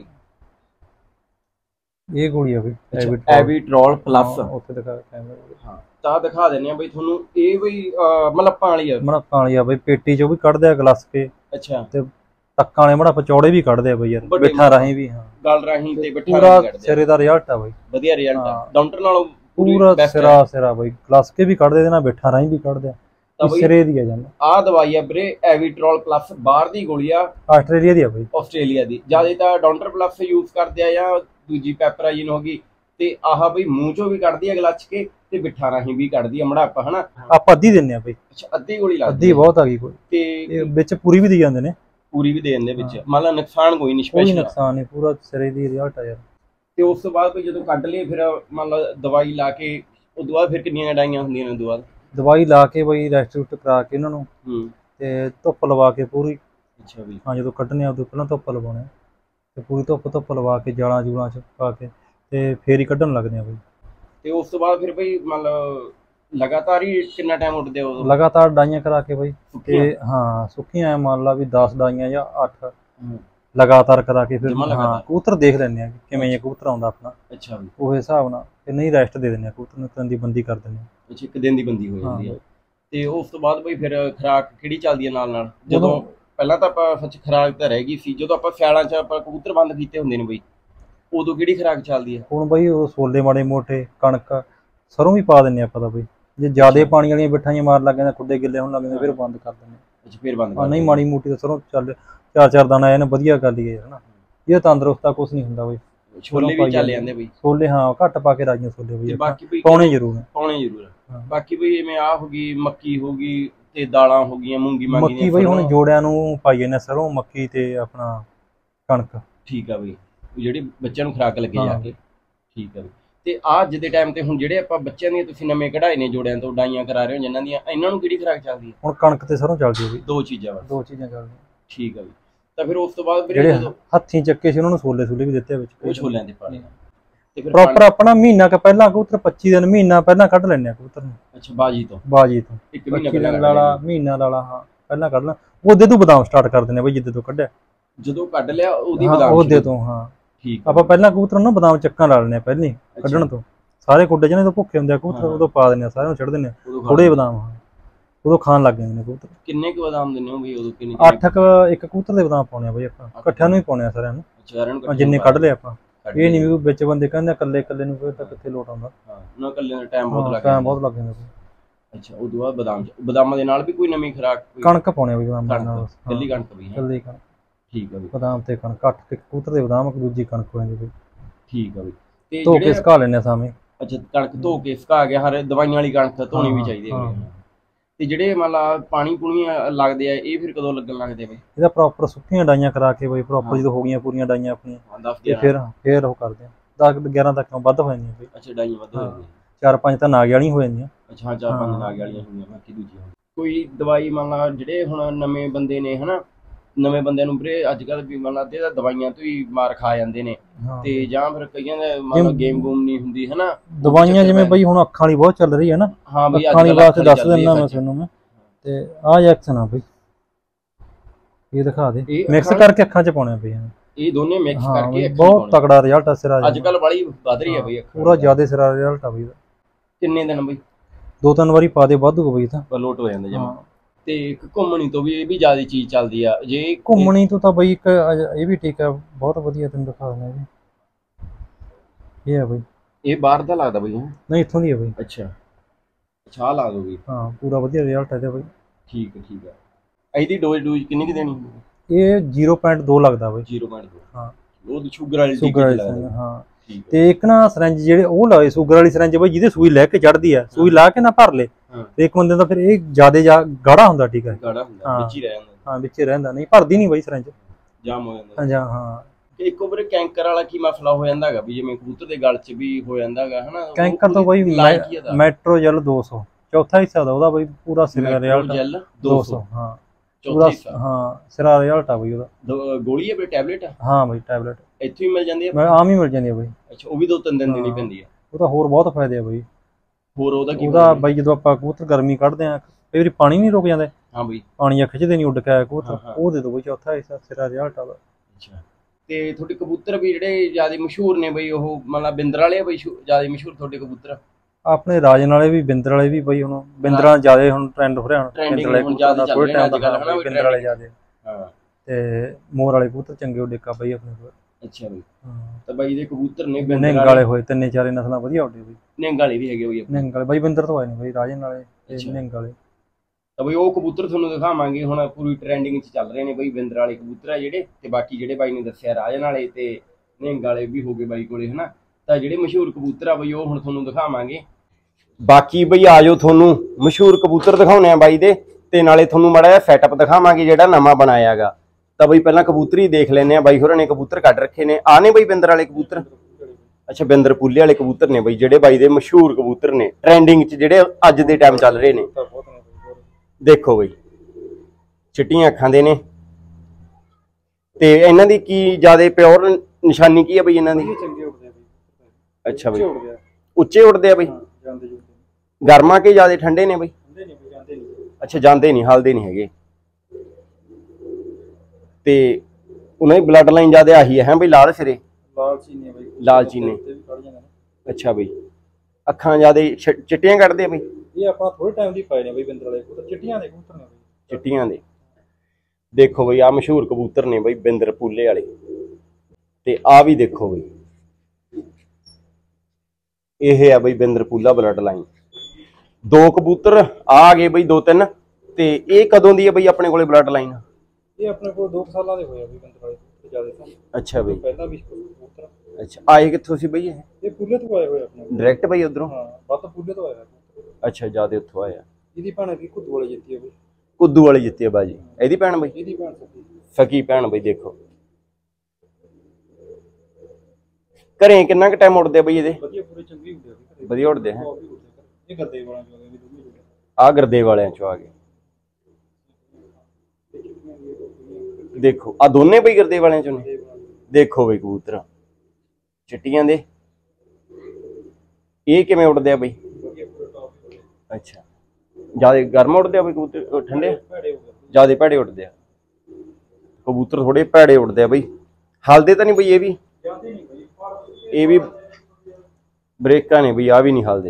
B: ਇਹ ਗੋਲੀ ਆ ਬਈ
A: ਐਬੀਟਰੋਲ ਪਲੱਸ।
B: ਉੱਥੇ ਦਿਖਾ ਕੈਮਰਾ।
A: ਹਾਂ ਤਾਂ ਦਿਖਾ ਦਿੰਨੇ ਆ ਬਈ ਤੁਹਾਨੂੰ। ਇਹ ਬਈ ਮਲੱਪਾਂ ਵਾਲੀ ਆ? ਮਲੱਪਾਂ
B: ਵਾਲੀ ਆ ਬਈ ਪੇਟੀ 'ਚੋਂ ਵੀ ਕੱਢਦੇ ਆ ਗਲਾਸ ਕੇ।
A: ਅੱਛਾ ਤੇ
B: ਟੱਕਾਂ ਵਾਲੇ ਮੜਾ ਪਚੌੜੇ ਵੀ ਕੱਢਦੇ ਆ ਬਈ ਯਾਰ ਬਿੱਠਾ ਰਾਹੀਂ ਵੀ। ਹਾਂ ਗਲ
A: ਰਾਹੀਂ ਤੇ ਬਿੱਠਾ ਰਾਹੀਂ ਕੱਢਦੇ ਆ।
B: ਸਿਰੇ ਦਾ ਰਿਜ਼ਲਟ ਆ ਬਈ ਵਧੀਆ
A: ਰਿਜ਼ਲਟ ਆ ਡਾਕਟਰ ਨਾਲੋਂ
B: ਪੂਰਾ ਸਿਰਾ ਸਿਰਾ ਬਈ। ਗਲਾਸ ਕੇ ਵੀ ਕੱਢਦੇ ਦੇ ਨਾ ਬਿੱਠਾ ਰਾਹੀਂ ਵੀ ਕੱਢਦੇ ਆ। ਸਿਰੇ ਦੀ ਆ ਜਾਂਦਾ
A: ਆ ਦਵਾਈ ਆ ਵੀਰੇ ਐਵੀਟਰੋਲ ਪਲੱਸ। ਬਾਹਰ ਦੀ ਗੋਲੀ ਆ
B: ਆਸਟ੍ਰੇਲੀਆ ਦੀ ਆ ਬਈ।
A: ਆਸਟ੍ਰੇਲੀਆ ਦੀ ਜਿਆਦਾ ਤਾਂ ਡਾਕਟਰ ਪਲੱਸ ਯੂਜ਼ ਕਰਦੇ ਆ ਜਾਂ ਦੂਜੀ ਪੈਪਰਾਜੀਨ ਹੋ ਗਈ। ਤੇ ਆਹ ਬਈ ਮੂੰਹ ਚੋਂ ਵੀ ਕੱਢਦੀ ਆ ਗਲੱਚ ਕੇ ਤੇ ਬਿੱਠਾ ਰਾਹੀਂ ਵੀ ਕੱਢਦੀ ਆ ਮੜਾਪਾ ਹਨਾ।
B: ਆਪਾਂ ਅੱਧੀ ਦਿੰਨੇ ਆ ਬਈ।
A: ਅੱਛਾ ਅੱਧੀ ਗੋਲੀ ਲੱਗਦੀ?
B: ਅੱਧੀ ਬਹੁਤ ਆ ਗਈ ਕੋਈ ਤੇ ਵਿੱਚ ਪੂਰੀ ਵੀ ਦੇ ਜਾਂਦੇ ਨੇ। ਪੂਰੀ
A: ਵੀ ਦੇ ਦਿੰਦੇ ਵਿੱਚ ਮਤਲਬ ਨੁਕਸਾਨ ਕੋਈ ਨਹੀਂ ਸਪੈਸ਼ਲ?
B: ਕੋਈ ਨੁਕਸਾਨ ਨਹੀਂ ਪੂਰਾ ਸਿਰੇ ਦੀ ਰਿਜ਼ਲਟ ਆ ਯਾਰ।
A: ਤੇ ਉਸ ਤੋਂ ਬਾਅਦ ਜਦੋਂ ਕੱਢ ਲਏ ਫਿਰ ਮੰਨ ਲਓ ਦਵਾਈ ਲਾ ਕੇ ਉਸ ਤੋਂ ਬਾਅਦ ਫਿਰ ਕਿੰਨੀਆਂ ਡਾਈਆਂ ਹੁੰਦੀਆਂ ਨੇ? ਉਦੋਂ ਬਾਅਦ
B: ਦਵਾਈ ਲਾ ਕੇ ਬਈ ਰੈਸਟ ਰੂਸਟ ਕਰਾ ਕੇ ਇਹਨਾਂ ਨੂੰ ਤੇ ਧੁੱਪ ਲਵਾ ਕੇ ਪੂਰੀ।
A: ਅੱਛਾ ਵੀ
B: ਹਾਂ ਜਦੋਂ ਕੱਢਣੇ ਆ ਉਦੋਂ ਪਹਿਲਾਂ ਧੁੱਪ ਲਵਾਉਣੇ ਤੇ ਪੂਰੀ ਧੁੱਪ ਧੁੱਪ ਲਵਾ ਕੇ ਜਾਲਾਂ ਜੂਲਾਂ 'ਚ ਪਾ ਕੇ ਤੇ ਫੇਰ ਹੀ ਕੱਢਣ ਲੱਗਦੇ ਆ ਬਈ। ਤੇ
A: ਉਸ ਤੋਂ ਬਾਅਦ ਫਿਰ ਬਈ ਮੰਨ ਲਓ ਲਗਾਤਾਰ ਹੀ ਕਿੰਨਾ ਟਾਈਮ ਉੱਡਦੇ ਹੋ?
B: ਲਗਾਤਾਰ ਡਾਈਆਂ ਕਰਾ ਕੇ ਬਈ ਤੇ ਹਾਂ ਸੁੱਕੀਆਂ ਮੰਨ ਲਾ ਵੀ ਦਸ ਡਾਈਆਂ ਜਾਂ ਅੱਠ ਲਗਾਤਾਰ ਕਰਾ ਕੇ ਫਿਰ ਹਾਂ ਕਬੂਤਰ ਦੇਖ ਲੈਂਦੇ ਆ ਕਿਵੇਂ ਇਹ ਕਬੂਤਰ ਆਉਂਦਾ ਆਪਣਾ।
A: ਅੱਛਾ ਵੀ ਉਹ
B: ਹਿਸਾਬ ਨਾਲ ਤੇ ਨਹੀਂ ਰੈਸਟ ਦੇ ਦਿੰਦੇ ਆ ਕਬੂਤਰ ਨੂੰ। ਇੱਕ ਦਿਨ ਦੀ ਬੰਦੀ ਕਰ ਦਿੰਦੇ ਆ।
A: ਅੱਛਾ ਇੱਕ ਦਿਨ ਦੀ ਬੰਦੀ ਹੋ ਜਾਂਦੀ ਹੈ। ਤੇ ਉਸ ਤੋਂ ਬਾਅਦ ਬਈ ਫਿਰ ਖੁਰਾਕ ਕਿਹੜੀ ਚੱਲਦੀ ਹੈ ਨਾਲ ਨਾਲ? ਜਦੋਂ ਪਹਿਲਾਂ ਤਾਂ ਆਪਾਂ ਸੱਚ ਖੁਰਾਕ ਤਾਂ ਰਹਿ ਗਈ ਸੀ ਜਦੋਂ ਆਪਾਂ ਸਿਆਲਾਂ 'ਚ ਆਪਾਂ ਕਬੂਤਰ ਬੰਦ ਕੀਤੇ ਹੁੰਦੇ ਨੇ ਬਈ ਉਦੋਂ ਕਿਹੜੀ ਖੁਰਾਕ ਚੱਲਦੀ ਹੈ? ਹੁਣ ਬਈ ਉਹ ਛੋਲੇ ਮਾੜੇ ਮੋਟੇ ਕਣਕ ਸਰੋਂ ਵੀ ਪਾ ਦਿੰਦੇ ਆਪਾਂ ਤਾਂ ਬਈ। ਜੇ ਜ਼ਿਆਦਾ ਪਾਣੀ ਵਾਲੀਆਂ ਬਿੱਠਾਂ ਮਾਰ ਲੱਗ ਜਾਂਦੇ ਖੁੱਡੇ ਗਿੱਲੇ ਹੋਣ ਲੱਗ ਜਾਂਦੇ ਫਿਰ ਬੰਦ ਕਰ ਦਿੰਦੇ। ਅੱਛਾ ਫਿਰ ਬੰਦ ਕਰ?
B: ਨਹੀਂ ਮਾੜੀ ਮੋਟੀ ਤਾਂ ਸਰੋਂ ਚੱਲ ਚਾਰ ਚਾਰ ਦਾਣਾ ਇਹਨੇ ਵਧੀਆ ਕਰ ਲਈਏ ਹਨਾ। ਇਹ ਤੰਦਰੁਸਤ ਆ ਕੁਛ ਨਹੀਂ ਹੁੰਦਾ ਬਈ।
A: ਛੋਲੇ ਵੀ ਚੱਲ ਜਾਂਦੇ ਬਈ? ਛੋਲੇ
B: ਹਾਂ ਘੱਟ ਪਾ ਕੇ ਰਾਜੀਆਂ ਛੋਲੇ ਬਈ
A: ਬਾਕੀ
B: ਪਾਉਣੇ ਜ਼ਰੂਰ
A: ਪਾਉਣੇ ਜ਼ਰੂਰ। ਬਾਕੀ ਬਈ ਜਿਵੇਂ ਆਹ ਹੋ ਗਈ ਮੱਕੀ ਹੋ ਗਈ ਤੇ ਦਾਲਾਂ ਹੋ ਗਈਆਂ ਮੂੰਗੀ ਮਾਂਗੀ
B: ਮੱਕੀ ਬਈ ਹੁਣ ਜੋੜਿਆਂ ਨੂੰ ਪਾਈ ਜਾਂਦੇ ਸਰੋਂ ਮੱਕੀ ਤੇ ਆਪਣਾ ਕਣਕ।
A: ਠੀਕ ਆ ਬਈ ਜਿਹੜੇ ਬੱਚਿਆਂ ਨੂੰ ਖੁਰਾਕ ਲੱਗੇ ਜਾ ਕੇ। ਠੀਕ ਆ ਬਈ ਤੇ ਆ ਅੱਜ ਦੇ ਟਾਈਮ ਤੇ ਹੁਣ ਜਿਹੜੇ ਆਪਾਂ ਬੱਚਿਆਂ ਦੀਆਂ ਤੁਸੀਂ ਨਵੇਂ ਕਢਾਏ ਨੇ ਜੋੜਿਆਂ ਤੋਂ ਡਾਈਆਂ ਕਰਾ ਰਹੇ ਹੋ ਜਿਨ੍ਹਾਂ ਦੀਆਂ ਇਹਨਾਂ ਨੂੰ ਕਿਹੜੀ ਖੁਰਾਕ ਚੱਲਦੀ ਹੈ?
B: ਹੁਣ ਕਣਕ ਤੇ ਸਰੋਂ ਚੱਲਦੀ ਹੈ ਬਈ।
A: ਦੋ ਚੀਜ਼ਾਂ ਬਸ? ਦੋ
B: ਚੀਜ਼ਾਂ ਚੱਲਦੀਆਂ।
A: ਠੀਕ ਆ ਬਈ ਤਾਂ ਫਿਰ ਉਸ ਤੋਂ ਬਾਅਦ
B: ਜਿਹੜੇ ਹੱਥੀਂ ਚੱਕੇ ਸੀ ਉਹਨਾਂ ਨੂੰ ਛੋਲੇ ਛੋਲੇ ਵੀ ਦਿੱਤੇ ਵਿੱਚ
A: ਉਹ ਛੋਲਿਆਂ ਦੇ ਪਾਣੇ
B: ਤੇ ਫਿਰ ਪ੍ਰੋਪਰ ਆਪਣਾ ਮਹੀਨਾ ਕ ਪਹਿਲਾਂ ਕਬੂਤਰ ਪੱਚੀ ਦਿਨ ਮਹੀਨਾ ਪਹਿਲਾਂ ਕੱਢ ਲੈਣੇ ਆ ਕਬੂਤਰ ਨੂੰ।
A: ਅੱਛਾ ਬਾਜੀ ਤੋਂ? ਬਾਜੀ ਤੋਂ
B: ਇੱਕ ਮਹੀਨਾ ਪਹਿਲਾਂ ਲਾਲਾ ਮਹੀਨਾ ਲਾਲਾ ਹਾਂ ਪਹਿਲਾਂ ਕੱਢ ਲਾ ਉਹਦੇ ਤੋਂ ਬਦਾਮ ਸਟਾਰਟ ਕਰ ਦਿੰਦੇ ਬਈ ਜਿੱਦੇ ਤੋਂ ਕੱਢਿਆ।
A: ਜਦੋਂ ਕੱਢ ਲਿਆ ਉਹਦੀ ਬਦਾਮ
B: ਉਹਦੇ ਤੋਂ? ਹਾਂ ਠੀਕ। ਆਪਾਂ ਪਹਿਲਾਂ ਕਬੂਤਰ ਨੂੰ ਬਦਾਮ ਚੱਕਾਂ ਲਾ ਲੈਣੇ ਆ ਪਹਿਲਾਂ ਕੱਢਣ ਤੋਂ। ਸਾਰੇ ਕੁੱਡੇ ਜਿਹਨੇ ਤੋਂ ਭੁੱਖੇ ਹੁੰਦੇ ਆ ਕਬੂਤਰ ਉਦੋਂ ਪਾ ਦਿੰਦੇ ਆ ਸਾਰਿਆਂ ਨੂੰ ਛੱਡ ਦਿੰਦੇ ਆ ਥੋੜੇ ਬਦਾਮ। ਹਾਂ ਉਦੋਂ ਖਾਣ ਲੱਗ ਜਾਂਦੇ ਨੇ ਕਬੂਤਰ।
A: ਕਿੰਨੇ ਕੁ ਬਦਾਮ ਦਿੰਦੇ ਹੋ ਬਈ ਉਦੋਂ? ਕਿੰਨੇ?
B: ਅੱਠ ਕ ਇੱਕ ਕਬੂਤਰ ਦੇ ਬਦਾਮ ਪਾਉਣੇ ਆ ਬਈ ਆਪਾਂ ਇਕੱਠਿਆਂ ਨੂੰ ਹੀ ਪਾਉਣੇ ਆ ਸਾਰਿਆਂ ਨੂੰ ਜਿੰਨੇ ਕੱਢ ਲਏ ਆਪਾਂ। ਇਹ ਨਹੀਂ ਵੀ ਵਿੱਚ ਬੰਦੇ ਕਹਿੰਦੇ ਇਕੱਲੇ ਇਕੱਲੇ ਨੂੰ ਫਿਰ ਤਾਂ ਕਿੱਥੇ ਲੋਟ ਆਉਂਦਾ।
A: ਹਾਂ ਨਾ ਇਕੱਲੇ ਦਾ ਟਾਈਮ ਬਹੁਤ ਲੱਗ
B: ਟਾਈਮ ਬਹੁਤ ਲੱਗ ਜਾਂਦਾ।
A: ਅੱਛਾ ਉਦੋਂ ਬਾਅਦ ਬਦਾਮ ਬਦਾਮਾਂ ਦੇ ਨਾਲ ਵੀ ਕੋਈ ਨਵੀਂ ਖੁਰਾਕ?
B: ਕਣਕ ਪਾਉਣੇ ਆ ਬਈ ਬਦਾਮਾਂ ਨਾਲ,
A: ਕੱਲੀ ਕਣਕ ਵੀ?
B: ਕੱਲੀ ਕਣਕ।
A: ਠੀਕ ਆ ਬਈ।
B: ਬਦਾਮ ਤੇ ਕਣਕ, ਅੱਠ ਤੇ ਕਬੂਤਰ ਦੇ ਬਦਾਮ, ਦੂਜੀ ਕਣਕ ਹੋ ਜਾਂਦੀ ਬਈ।
A: ਠੀਕ ਆ ਬਈ। ਤੇ
B: ਧੋ ਕੇ ਸੁਕਾ ਲੈਣੇ ਸਾਵੇਂ।
A: ਅੱਛਾ ਕਣਕ ਧੋ ਕੇ ਸੁਕਾ ਗਿਆ, ਹਰ ਦਵਾਈਆਂ ਵਾਲੀ ਕਣਕ ਧੋਣੀ ਵੀ ਚਾਹੀਦੀ ਹੈ। ਤੇ ਜਿਹੜੇ ਮੰਨ ਲਾ ਪਾਣੀ ਪੂਣੀ ਲੱਗਦੇ ਆ ਇਹ ਫਿਰ ਕਦੋਂ ਲੱਗਣ ਲੱਗਦੇ ਬਈ? ਇਹਦਾ
B: ਪ੍ਰੋਪਰ ਸੁੱਕੀਆਂ ਡਾਈਆਂ ਕਰਾ ਕੇ ਬਈ, ਪ੍ਰੋਪਰ ਜਦੋਂ ਹੋ ਗਈਆਂ ਪੂਰੀਆਂ ਡਾਈਆਂ ਆਪਣੀਆਂ ਤੇ ਫਿਰ ਫਿਰ ਉਹ ਕਰਦੇ ਆ। ਦਸ ਗਿਆਰਾਂ ਤੱਕ ਵੱਧ ਹੋ ਜਾਂਦੀਆਂ ਬਈ।
A: ਅੱਛਾ ਡਾਈਆਂ ਵੱਧ ਹੋ ਜਾਂਦੀਆਂ।
B: ਚਾਰ ਪੰਜ ਤਾਂ ਨਾਗ ਵਾਲੀਆਂ ਹੋ ਜਾਂਦੀਆਂ।
A: ਅੱਛਾ ਚਾਰ ਪੰਜ ਨਾਗ ਵਾਲੀਆਂ ਹੁੰਦੀਆਂ, ਬਾਕੀ ਦੂਜੀਆਂ। ਕੋਈ ਦਵਾਈ ਮੰਨ ਲਾ ਜਿਹੜੇ ਹੁਣ ਨਵੇਂ ਬੰਦੇ ਨੇ ਹਨਾ, ਨਵੇਂ ਬੰਦਿਆਂ ਨੂੰ ਵੀਰੇ ਅੱਜ ਕੱਲ੍ਹ ਵੀ ਮੰਨ ਲਾ ਤੇ ਦਵਾਈਆਂ ਤੋਂ ਹੀ ਮਾਰ ਖਾ ਜਾਂਦੇ ਨੇ, ਤੇ ਜਾਂ ਫਿਰ ਕਈਆਂ ਦੇ ਮੰਨ ਲਾ ਗੇਮ ਗੂਮ ਨਹੀਂ ਹੁੰਦੀ ਹਨਾ
B: ਦਵਾਈਆਂ, ਜਿਵੇਂ ਬਈ ਹੁਣ ਅੱਖਾਂ ਵਾਲੀ ਬਹੁਤ ਚੱਲ ਰਹੀ ਹੈ ਨਾ।
A: ਹਾਂ ਬਈ
B: ਅੱਖਾਂ ਵਾਲੀ ਵਾਸਤੇ ਦੱਸ ਦਿੰਦਾ ਮੈਂ ਤੁਹਾਨੂੰ ਮੈਂ। ਤੇ ਆਹ ਜੈਕਸ਼ਨ ਆ ਬਈ, ਇਹ ਦਿਖਾ ਦੇ, ਮਿਕਸ ਕਰਕੇ ਅੱਖਾਂ 'ਚ ਪਾਉਣੇ ਪਏ।
A: ਇਹ ਦੋਨੇ ਮਿਕਸ ਕਰਕੇ
B: ਬਹੁਤ ਤਕੜਾ ਰਿਜ਼ਲਟ ਆ ਸਿਰਾ।
A: ਅੱਜ ਕੱਲ੍ਹ ਬੜੀ ਵੱਧ ਰਹੀ ਹੈ ਬਈ,
B: ਪੂਰਾ ਜ਼ਿਆਦਾ ਸਿਰਾ ਰਿਜ਼ਲਟ ਆ ਬਈ।
A: ਕਿੰਨੇ ਦਿਨ ਬਈ? ਦੋ
B: ਤਿੰਨ ਵਾਰੀ ਪਾ ਦੇ ਵਾਧੂ ਬਈ ਤਾਂ
A: ਲੋਟ ਹੋ ਜਾਂਦਾ ਜਮਾ। ਤੇ ਘੁੰਮਣੀ ਤੋਂ ਵੀ ਇਹ ਵੀ ਜ਼ਿਆਦਾ ਚੀਜ਼ ਚੱਲਦੀ ਆ। ਜੇ
B: ਘੁੰਮਣੀ ਤੋਂ ਤਾਂ ਬਈ ਇੱਕ ਇਹ ਵੀ ਟੀਕਾ ਬਹੁਤ ਵਧੀਆ, ਤੈਨੂੰ ਦਿਖਾ ਦਿੰਦਾ ਜੀ। ਇਹ ਹੈ ਬਈ,
A: ਇਹ ਬਾਹਰ ਦਾ ਲੱਗਦਾ ਬਈ?
B: ਨਹੀਂ ਇੱਥੋਂ ਦੀ ਹੈ ਬਈ।
A: ਅੱਛਾ ਅੱਛਾ ਲਾ ਦੋ ਬਈ।
B: ਹਾਂ ਪੂਰਾ ਵਧੀਆ ਰਿਜ਼ਲਟ ਹੈ ਇਹਦਾ ਬਈ। ਠੀਕ
A: ਹੈ ਠੀਕ ਹੈ। ਇਹਦੀ ਡੋਜ਼ ਡੋਜ਼ ਕਿੰਨੀ ਕਿ ਦੇਣੀ?
B: ਇਹ ਜ਼ੀਰੋ ਪੁਆਇੰਟ ਦੋ ਲੱਗਦਾ ਬਈ।
A: ਜ਼ੀਰੋ ਪੁਆਇੰਟ ਦੋ?
B: ਹਾਂ
A: ਉਹ ਸ਼ੂਗਰ ਵਾਲੀ
B: ਸ਼ੂਗਰ ਵਾਲੀ। ਹਾਂ ਤੇ ਇੱਕ ਨਾ ਸਰੰਜ ਜਿਹੜੇ ਉਹ ਲਾਏ ਸ਼ੂਗਰ ਵਾਲੀ ਸਰੰਜ ਬਈ, ਜਿਹਦੇ ਸੂਈ ਲੈ ਕੇ ਚੜਦੀ ਆ, ਸੂਈ ਲਾ ਕੇ ਨਾ ਭਰ ਲੇ ਤੇ ਇੱਕ ਬੰਦੇ ਦਾ ਫਿਰ ਇਹ ਜਿਆਦਾ ਗਾੜਾ ਹੁੰਦਾ। ਠੀਕ ਹੈ,
A: ਗਾੜਾ ਹੁੰਦਾ, ਵਿੱਚ ਹੀ ਰਹਿ ਜਾਂਦਾ।
B: ਹਾਂ ਵਿੱਚ ਹੀ ਰਹਿੰਦਾ, ਨਹੀਂ ਭਰਦੀ ਨਹੀਂ ਬਈ ਸਰੰਜ,
A: ਜਾਮ ਹੋ ਜਾਂਦਾ।
B: ਹਾਂ ਹਾਂ।
A: ਇੱਕ ਉਪਰ ਕੈਂਕਰ ਵਾਲਾ ਕੀ ਮਸਲਾ ਹੋ ਜਾਂਦਾ ਹੈਗਾ ਵੀ, ਜਿਵੇਂ ਕਬੂਤਰ ਦੇ ਗਲ 'ਚ ਵੀ ਹੋ ਜਾਂਦਾ ਹੈਗਾ ਹਨਾ?
B: ਕੈਂਕਰ ਤੋਂ ਬਈ ਮੈਟਰੋਜੈਲ ਦੋ ਸੌ, ਚੌਥਾ ਹਿੱਸਾ ਦਾ ਉਹਦਾ ਬਈ ਪੂਰਾ ਸਿਰਾ ਰਿਜ਼ਲਟ ਦੋ ਸੌ। ਹਾਂ ਪੂਰਾ ਹਾਂ ਸਿਰਾ ਰਿਜ਼ਲਟ ਆ ਬਈ ਉਹਦਾ।
A: ਗੋਲੀ ਹੈ ਬਈ ਟੈਬਲੇਟ?
B: ਹਾਂ ਬਈ ਟੈਬਲੇਟ
A: ਇੱਥੋਂ ਹੀ ਮਿਲ ਜਾਂਦੀ ਹੈ?
B: ਆਮ ਹੀ ਮਿਲ ਜਾਂਦੀ ਹੈ ਬਈ।
A: ਅੱਛਾ ਉਹ ਵੀ ਦੋ ਤਿੰਨ ਦਿਨ ਦੇਣੀ ਪੈਂਦੀ ਹੈ?
B: ਉਹ ਤਾਂ ਹੋਰ ਬਹੁਤ ਫਾਇਦੇ ਆ ਬਈ।
A: ਹੋਰ ਉਹਦਾ ਕੀ?
B: ਉਹਦਾ ਬਈ ਜਦੋਂ ਆਪਾਂ ਕਬੂਤਰ ਗਰਮੀ ਕੱਢਦੇ ਆ, ਕਈ ਵਾਰੀ ਪਾਣੀ ਨਹੀਂ ਰੁਕ ਜਾਂਦੇ।
A: ਹਾਂ ਬਈ
B: ਪਾਣੀ ਆ ਖਿੱਚਦੇ ਨਹੀਂ ਉੱਡ ਕੇ ਆਇਆ ਕਬੂਤਰ, ਉਹ ਦੇ ਦੋ ਬਈ ਚੌਥਾ ਹਿੱਸਾ ਸਿਰਾ ਰਿਜ਼ਲਟ ਆਦਾ।
A: ਅੱਛਾ ਤੇ ਤੁਹਾਡੇ ਕਬੂਤਰ ਵੀ ਜਿਹੜੇ ਜ਼ਿਆਦਾ ਮਸ਼ਹੂਰ ਨੇ ਬਈ, ਉਹ ਮਤਲਬ ਬਿੰਦਰ ਵਾਲੇ ਬਈ ਜ਼ਿਆਦਾ ਮਸ਼ਹੂਰ ਤੁਹਾਡੇ ਕਬੂਤਰ?
B: ਆਪਣੇ ਰਾਜਨ ਵਾਲੇ ਵੀ, ਬਿੰਦਰ ਵਾਲੇ ਵੀ ਬਈ। ਹੁਣ ਬਿੰਦਰਾਂ ਜ਼ਿਆਦਾ ਹੁਣ ਟ੍ਰੈਂਡ ਹੋ ਰਿਹਾ,
A: ਬਿੰਦਰ ਵਾਲੇ ਕਬੂਤਰ ਥੋੜੇ ਟਾਈਮ ਅੱਜ ਕੱਲ੍ਹ ਹਨਾ,
B: ਬਿੰਦਰ ਵਾਲੇ ਜ਼ਿਆਦਾ।
A: ਹਾਂ
B: ਤੇ ਮੋਰ ਵਾਲੇ ਕਬੂਤਰ ਚੰਗੇ ਉੱਡੇ ਕਾ ਬਈ ਆਪਣੇ ਕੋਲ।
A: ਅੱਛਾ ਬਈ। ਹਾਂ ਤਾਂ ਬਾਈ ਦੇ ਕਬੂਤਰ ਨੇ
B: ਨਿੰਗ ਵਾਲੇ ਹੋਏ, ਤਿੰਨੇ ਚਾਰੇ ਨਸਲਾਂ ਵਧੀਆ ਉੱਡੇ ਬਈ।
A: ਨਿੰਗ ਵਾਲੇ ਵੀ ਹੈਗੇ ਬਈ?
B: ਨਿੰਗ ਵਾਲੇ ਬਾਈ ਬਿੰਦਰ ਤੋਂ ਆਏ ਨੇ ਬਈ, ਰਾਜਨ ਵਾਲੇ ਤੇ ਨਿੰਗ ਵਾਲੇ।
A: ਤਾਂ ਬਈ ਉਹ ਕਬੂਤਰ ਤੁਹਾਨੂੰ ਦਿਖਾਵਾਂਗੇ ਹੁਣ, ਪੂਰੀ ਟ੍ਰੈਂਡਿੰਗ 'ਚ ਚੱਲ ਰਹੇ ਨੇ ਬਈ ਬਿੰਦਰ ਵਾਲੇ ਕਬੂਤਰ ਆ ਜਿਹੜੇ। ਤੇ ਬਾਕੀ ਜਿਹੜੇ ਬਾਈ ਨੇ ਦੱਸਿਆ ਰਾਜਨ ਵਾਲੇ ਤੇ ਨਿੰਗ ਵਾਲੇ ਵੀ ਹੋ ਗਏ ਬਾਈ ਕੋਲੇ ਹਨਾ। ਤਾਂ ਜਿਹੜੇ ਮਸ਼ਹੂਰ ਕਬੂਤਰ ਆ ਬਈ ਉਹ ਹੁਣ ਤੁਹਾਨੂੰ ਦਿਖਾਵਾਂਗੇ। ਬਾਕੀ ਬਈ ਆ ਜਾਓ ਤੁਹਾਨੂੰ ਮਸ਼ਹੂਰ ਕਬੂਤਰ ਦਿਖਾਉਣੇ ਆ ਬਾਈ ਦੇ, ਤੇ ਨਾਲੇ ਤੁਹਾਨੂੰ ਮਾੜਾ ਜਿਹਾ ਸੈਟਅਪ ਦਿਖਾਵਾਂਗੇ ਜਿਹੜਾ ਨਵਾਂ ਬਣਾਇਆ ਹੈਗਾ। ਤਾਂ ਬਈ ਪਹਿਲਾਂ ਕਬੂਤਰੀ ਦੇਖ ਲੈਂਦੇ ਆ। ਬਾਈ ਹੋਰਾਂ ਨੇ ਕਬੂਤਰ ਕੱਢ ਰੱਖੇ ਨੇ। ਆ ਨੇ ਬਈ ਬਿੰਦਰ ਵਾਲੇ ਕਬੂਤਰ? ਅੱਛਾ ਬਿੰਦਰ ਪੁੱਲੇ ਵਾਲੇ ਕਬੂਤਰ ਨੇ ਬਈ, ਜਿਹੜੇ ਬਾਈ ਦੇ ਮਸ਼ਹੂਰ ਕਬੂਤਰ ਨੇ, ਟ੍ਰੈਂਡਿੰਗ 'ਚ ਜਿਹੜੇ ਅੱਜ ਦੇ ਟਾਈਮ ਚੱਲ ਰਹੇ ਨੇ। ਦੇਖੋ ਬਈ ਚਿੱਟੀਆਂ ਅੱਖਾਂ ਦੇ ਨੇ, ਤੇ ਇਹਨਾਂ ਦੀ ਕੀ ਜ਼ਿਆਦਾ ਪਿਓਰ ਨਿਸ਼ਾਨੀ ਕੀ ਹੈ ਬਈ ਇਹਨਾਂ ਦੀ? ਅੱਛਾ ਬਈ ਉੱਚੇ ਉੱਡਦੇ ਆ ਬਈ? ਗਰਮਾ ਕੇ ਜ਼ਿਆਦਾ ਠੰਡੇ ਨੇ ਬਈ? ਅੱਛਾ ਜਾਂਦੇ ਨਹੀਂ, ਹਲਦੇ ਨਹੀਂ ਹੈਗੇ। ਤੇ ਉਹਨਾਂ ਦੀ ਬਲੱਡ ਲਾਈਨ ਜ਼ਿਆਦਾ ਆਹੀ ਹੈ ਬਈ, ਲਾਲ ਸਿਰੇ? ਲਾਲ ਚੀਨੇ ਬਈ, ਲਾਲ ਚੀਨੇ। ਅੱਛਾ ਬਈ ਅੱਖਾਂ ਜ਼ਿਆਦਾ ਚਿੱਟੀਆਂ ਕੱਢਦੇ ਆ ਬਈ?
B: ਇਹ ਆਪਣਾ ਥੋੜੇ ਟਾਈਮ ਦੀ ਪਾਏ ਨੇ ਬਈ ਬਿੰਦਰ ਵਾਲੇ ਕਬੂਤਰ, ਚਿੱਟੀਆਂ ਦੇ ਕਬੂਤਰ ਨੇ ਬਈ।
A: ਚਿੱਟੀਆਂ ਦੇ। ਦੇਖੋ ਬਈ ਆ ਮਸ਼ਹੂਰ ਕਬੂਤਰ ਨੇ ਬਈ ਬਿੰਦਰ ਪੁੱਲੇ ਵਾਲੇ। ਤੇ ਆ ਵੀ ਦੇਖੋ ਬਈ, ਇਹ ਆ ਬਈ ਬਿੰਦਰ ਪੁੱਲਾ ਬਲੱਡ ਲਾਈਨ। ਦੋ ਕਬੂਤਰ ਆ ਗਏ ਬਈ, ਦੋ ਤਿੰਨ। ਤੇ ਇਹ ਕਦੋਂ ਦੀ ਹੈ ਬਈ ਆਪਣੇ ਕੋਲੇ ਬਲੱਡ ਲਾਈਨ?
B: ਇਹ ਆਪਣੇ ਕੋਲ ਦੋ ਸਾਲਾਂ ਦੇ ਹੋਏ ਆ ਬਈ ਬਿੰਦਰ ਵਾਲੇ ਕਬੂਤਰ ਜ਼ਿਆਦਾ ਤਾਂ।
A: ਅੱਛਾ ਬਈ
B: ਪਹਿਲਾਂ ਵੀ ਕਬੂਤਰ।
A: ਅੱਛਾ ਆਏ ਕਿੱਥੋਂ ਸੀ ਬਈ ਇਹ?
B: ਇਹ ਪੁੱਲੇ ਤੋਂ ਆਏ ਹੋਏ ਆਪਣੇ
A: ਡਾਇਰੈਕਟ ਬਈ ਉਧਰੋਂ?
B: ਹਾਂ ਬਸ ਪੁੱਲੇ ਤੋਂ ਆਇਆ।
A: ਅੱਛਾ ਜਿਆਦਾ ਉੱਥੋਂ ਆਇਆ।
B: ਇਹਦੀ ਭੈਣ ਕੀ ਕੁੱਦੂ ਵਾਲੀ ਜਿੱਤੀ ਹੈ ਬਈ?
A: ਕੁੱਦੂ ਵਾਲੀ ਜਿੱਤੀ ਹੈ ਬਾਜੀ। ਇਹਦੀ ਭੈਣ ਬਈ?
B: ਇਹਦੀ ਭੈਣ
A: ਸਕੀ ਭੈਣ ਬਈ। ਦੇਖੋ ਘਰੇ ਕਿੰਨਾ ਕੁ ਟਾਈਮ ਉੱਡਦੇ ਬਈ ਇਹਦੇ?
B: ਵਧੀਆ ਪੂਰੇ ਚੰਗੇ ਹੁੰਦੇ ਆ,
A: ਵਧੀਆ ਉੱਡਦੇ ਹੈ।
B: ਇਹ ਗਰਦੇ ਵਾਲਿਆਂ ਚੋਂ ਆ ਗਏ।
A: ਆ ਗਰਦੇ ਵਾਲਿਆਂ ਚੋਂ ਆ ਗਏ। ਦੇਖੋ ਆ ਦੋਨੇ ਬਈ ਗਰਦੇ ਵਾਲਿਆਂ ਚੋਂ ਨੇ। ਦੇਖੋ ਬਈ ਕਬੂਤਰ ਚਿੱਟੀਆਂ ਦੇ। ਇਹ ਕਿਵੇਂ ਉੱਡਦੇ ਆ ਬਈ? ਅੱਛਾ ਜਿਆਦਾ ਗਰਮ ਉੱਡਦੇ ਆ ਬਈ ਕਬੂਤਰ, ਠੰਡੇ ਜਿਆਦਾ ਭੈੜੇ ਉੱਡਦੇ ਆ ਕਬੂਤਰ? ਥੋੜੇ ਭੈੜੇ ਉੱਡਦੇ ਆ ਬਈ। ਹਲਦੇ ਤਾਂ ਨਹੀਂ ਬਈ ਇਹ ਵੀ? ਇਹ ਵੀ ਬ੍ਰੇਕਾਂ ਨੇ ਬਈ, ਆ ਵੀ ਨਹੀਂ ਹਲਦੇ।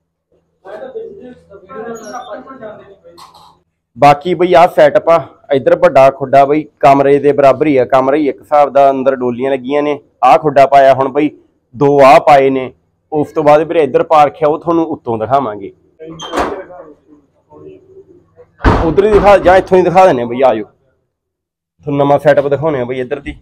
A: ਬਾਕੀ ਬਈ ਆ ਸੈਟਅਪ ਆ। ਇੱਧਰ ਵੱਡਾ ਖੁੱਡਾ ਬਈ ਕਮਰੇ ਦੇ ਬਰਾਬਰ ਹੀ ਆ, ਕਮਰਾ ਹੀ ਇੱਕ ਹਿਸਾਬ ਦਾ। ਅੰਦਰ ਡੋਲੀਆਂ ਲੱਗੀਆਂ ਨੇ। ਆਹ ਖੁੱਡਾ ਪਾਇਆ ਹੁਣ ਬਈ, ਦੋ ਆਹ ਪਾਏ ਨੇ। ਉਸ ਤੋਂ ਬਾਅਦ ਵੀਰੇ ਇੱਧਰ ਪਾਰਕ ਆ, ਉਹ ਤੁਹਾਨੂੰ ਉੱਤੋਂ ਦਿਖਾਵਾਂਗੇ। ਉਧਰ ਹੀ ਦਿਖਾ ਜਾਂ ਇੱਥੋਂ ਹੀ ਦਿਖਾ ਦਿੰਦੇ ਬਈ, ਆਜੋ ਤੁਹਾਨੂੰ ਨਵਾਂ ਸੈਟਅਪ ਦਿਖਾਉਣੇ ਆ ਬਈ। ਇੱਧਰ ਦੀ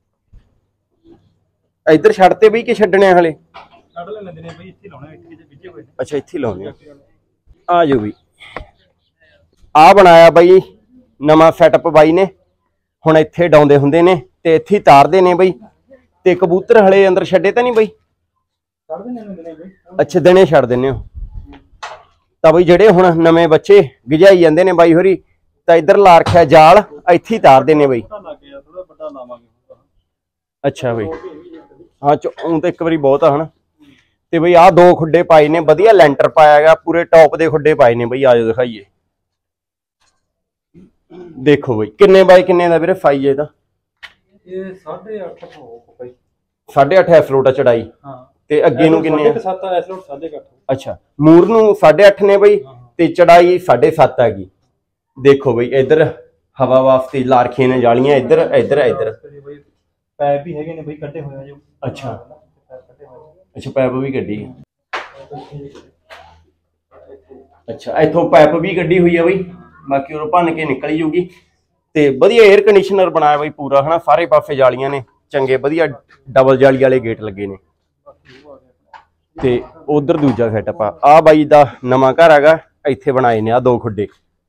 A: ਇੱਧਰ ਛੱਡਤੇ ਬਈ ਕਿ ਛੱਡਣੇ ਆ ਹਲੇ?
B: ਛੱਡ ਲੈਂਦੇ ਨੇ ਬਈ, ਇੱਥੇ ਲਾਉਣੇ, ਇੱਥੇ ਵਿੱਚੇ ਹੋਏ ਨੇ।
A: ਅੱਛਾ ਇੱਥੇ ਲਾਉਣੇ ਆ, ਆਜੋ ਬਈ। ਆ ਬਣਾਇਆ ਬਈ ਨਵਾਂ ਸੈਟਅਪ ਬਾਈ ਨੇ, ਹੁਣ ਇੱਥੇ ਡਾਉਂਦੇ ਹੁੰਦੇ ਨੇ ਤੇ ਇੱਥੇ ਤਾਰਦੇ ਨੇ ਬਈ। ਤੇ ਕਬੂਤਰ ਹਲੇ ਅੰਦਰ ਛੱਡੇ ਤਾਂ ਨਹੀਂ ਬਈ?
B: ਛੱਡ ਦਿੰਦੇ ਨੇ ਬਈ।
A: ਅੱਛਾ ਦਿਨੇ ਛੱਡ ਦਿੰਦੇ ਹੋ ਤਾਂ ਬਈ। ਜਿਹੜੇ ਹੁਣ ਨਵੇਂ ਬੱਚੇ ਗਿਜਾਈ ਜਾਂਦੇ ਨੇ ਬਾਈ ਹੋਰੀ, ਤਾਂ ਇੱਧਰ ਲਾ ਰੱਖਿਆ ਜਾਲ, ਇੱਥੇ ਤਾਰਦੇ ਨੇ ਬਈ। ਅੱਛਾ ਬਈ, ਹਾਂ ਉਹ ਤਾਂ ਇੱਕ ਵਾਰੀ ਬਹੁਤ ਆ ਹਨਾ। ਤੇ ਬਈ ਆਹ ਦੋ ਖੁੱਡੇ ਪਾਏ ਨੇ, ਵਧੀਆ ਲੈਂਟਰ ਪਾਇਆ ਗਿਆ, ਪੂਰੇ ਟੌਪ ਦੇ ਖੁੱਡੇ ਪਾਏ ਨੇ ਬਈ। ਆਜੋ ਦਿਖਾਈਏ, ਦੇਖੋ ਬਈ ਕਿੰਨੇ ਬਾਈ ਕਿੰਨੇ ਦਾ ਵੀਰੇ ਫਾਈਏ ਦਾ?
B: ਇਹ ਸਾਢੇ ਅੱਠ ਬਈ,
A: ਸਾਢੇ ਅੱਠ ਐਫਲੋਟ ਆ ਚੜਾਈ।
B: ਹਾਂ
A: ਤੇ ਅੱਗੇ ਨੂੰ ਕਿੰਨੇ ਆ?
B: ਸੱਤ ਐਫਲੋਟ ਸਾਢੇ ਅੱਠ।
A: ਅੱਛਾ ਮੂਰ ਨੂੰ ਸਾਢੇ ਅੱਠ ਨੇ ਬਈ, ਤੇ ਚੜਾਈ ਸਾਢੇ ਸੱਤ ਹੈਗੀ। ਦੇਖੋ ਬਈ ਇੱਧਰ ਹਵਾ ਵਾਸਤੇ ਲਾ ਰੱਖੀਆਂ ਨੇ ਜਾਲੀਆਂ, ਇੱਧਰ ਇੱਧਰ ਇੱਧਰ
B: ਪੈਪ ਵੀ ਹੈਗੇ ਨੇ ਬਈ, ਕੱਢੇ ਹੋਏ ਆ ਜੋ।
A: ਅੱਛਾ ਅੱਛਾ ਪੈਪ ਵੀ ਕੱਢੀ। ਅੱਛਾ ਇੱਥੋਂ ਪੈਪ ਵੀ ਕੱਢੀ ਹੋਈ ਆ ਬਈ, ਬਾਕੀ ਉਹ ਭੰਨ ਕੇ ਨਿਕਲ ਜੂਗੀ। ਤੇ ਵਧੀਆ 에ਅਰ ਕੰਡੀਸ਼ਨਰ ਬਣਾਇਆ ਬਈ ਪੂਰਾ ਹਨਾ, ਸਾਰੇ ਪਾਸੇ ਜਾਲੀਆਂ ਨੇ ਚੰਗੇ, ਵਧੀਆ ਡਬਲ ਜਾਲੀ ਵਾਲੇ ਗੇਟ ਲੱਗੇ ਨੇ। ਤੇ ਉਧਰ ਦੂਜਾ ਸੈਟਅਪ ਆ, ਆ ਬਾਈ ਦਾ ਨਵਾਂ ਘਰ ਹੈਗਾ, ਇੱਥੇ ਬਣਾਏ ਨੇ ਆ ਦੋ ਖੁੱਡੇ।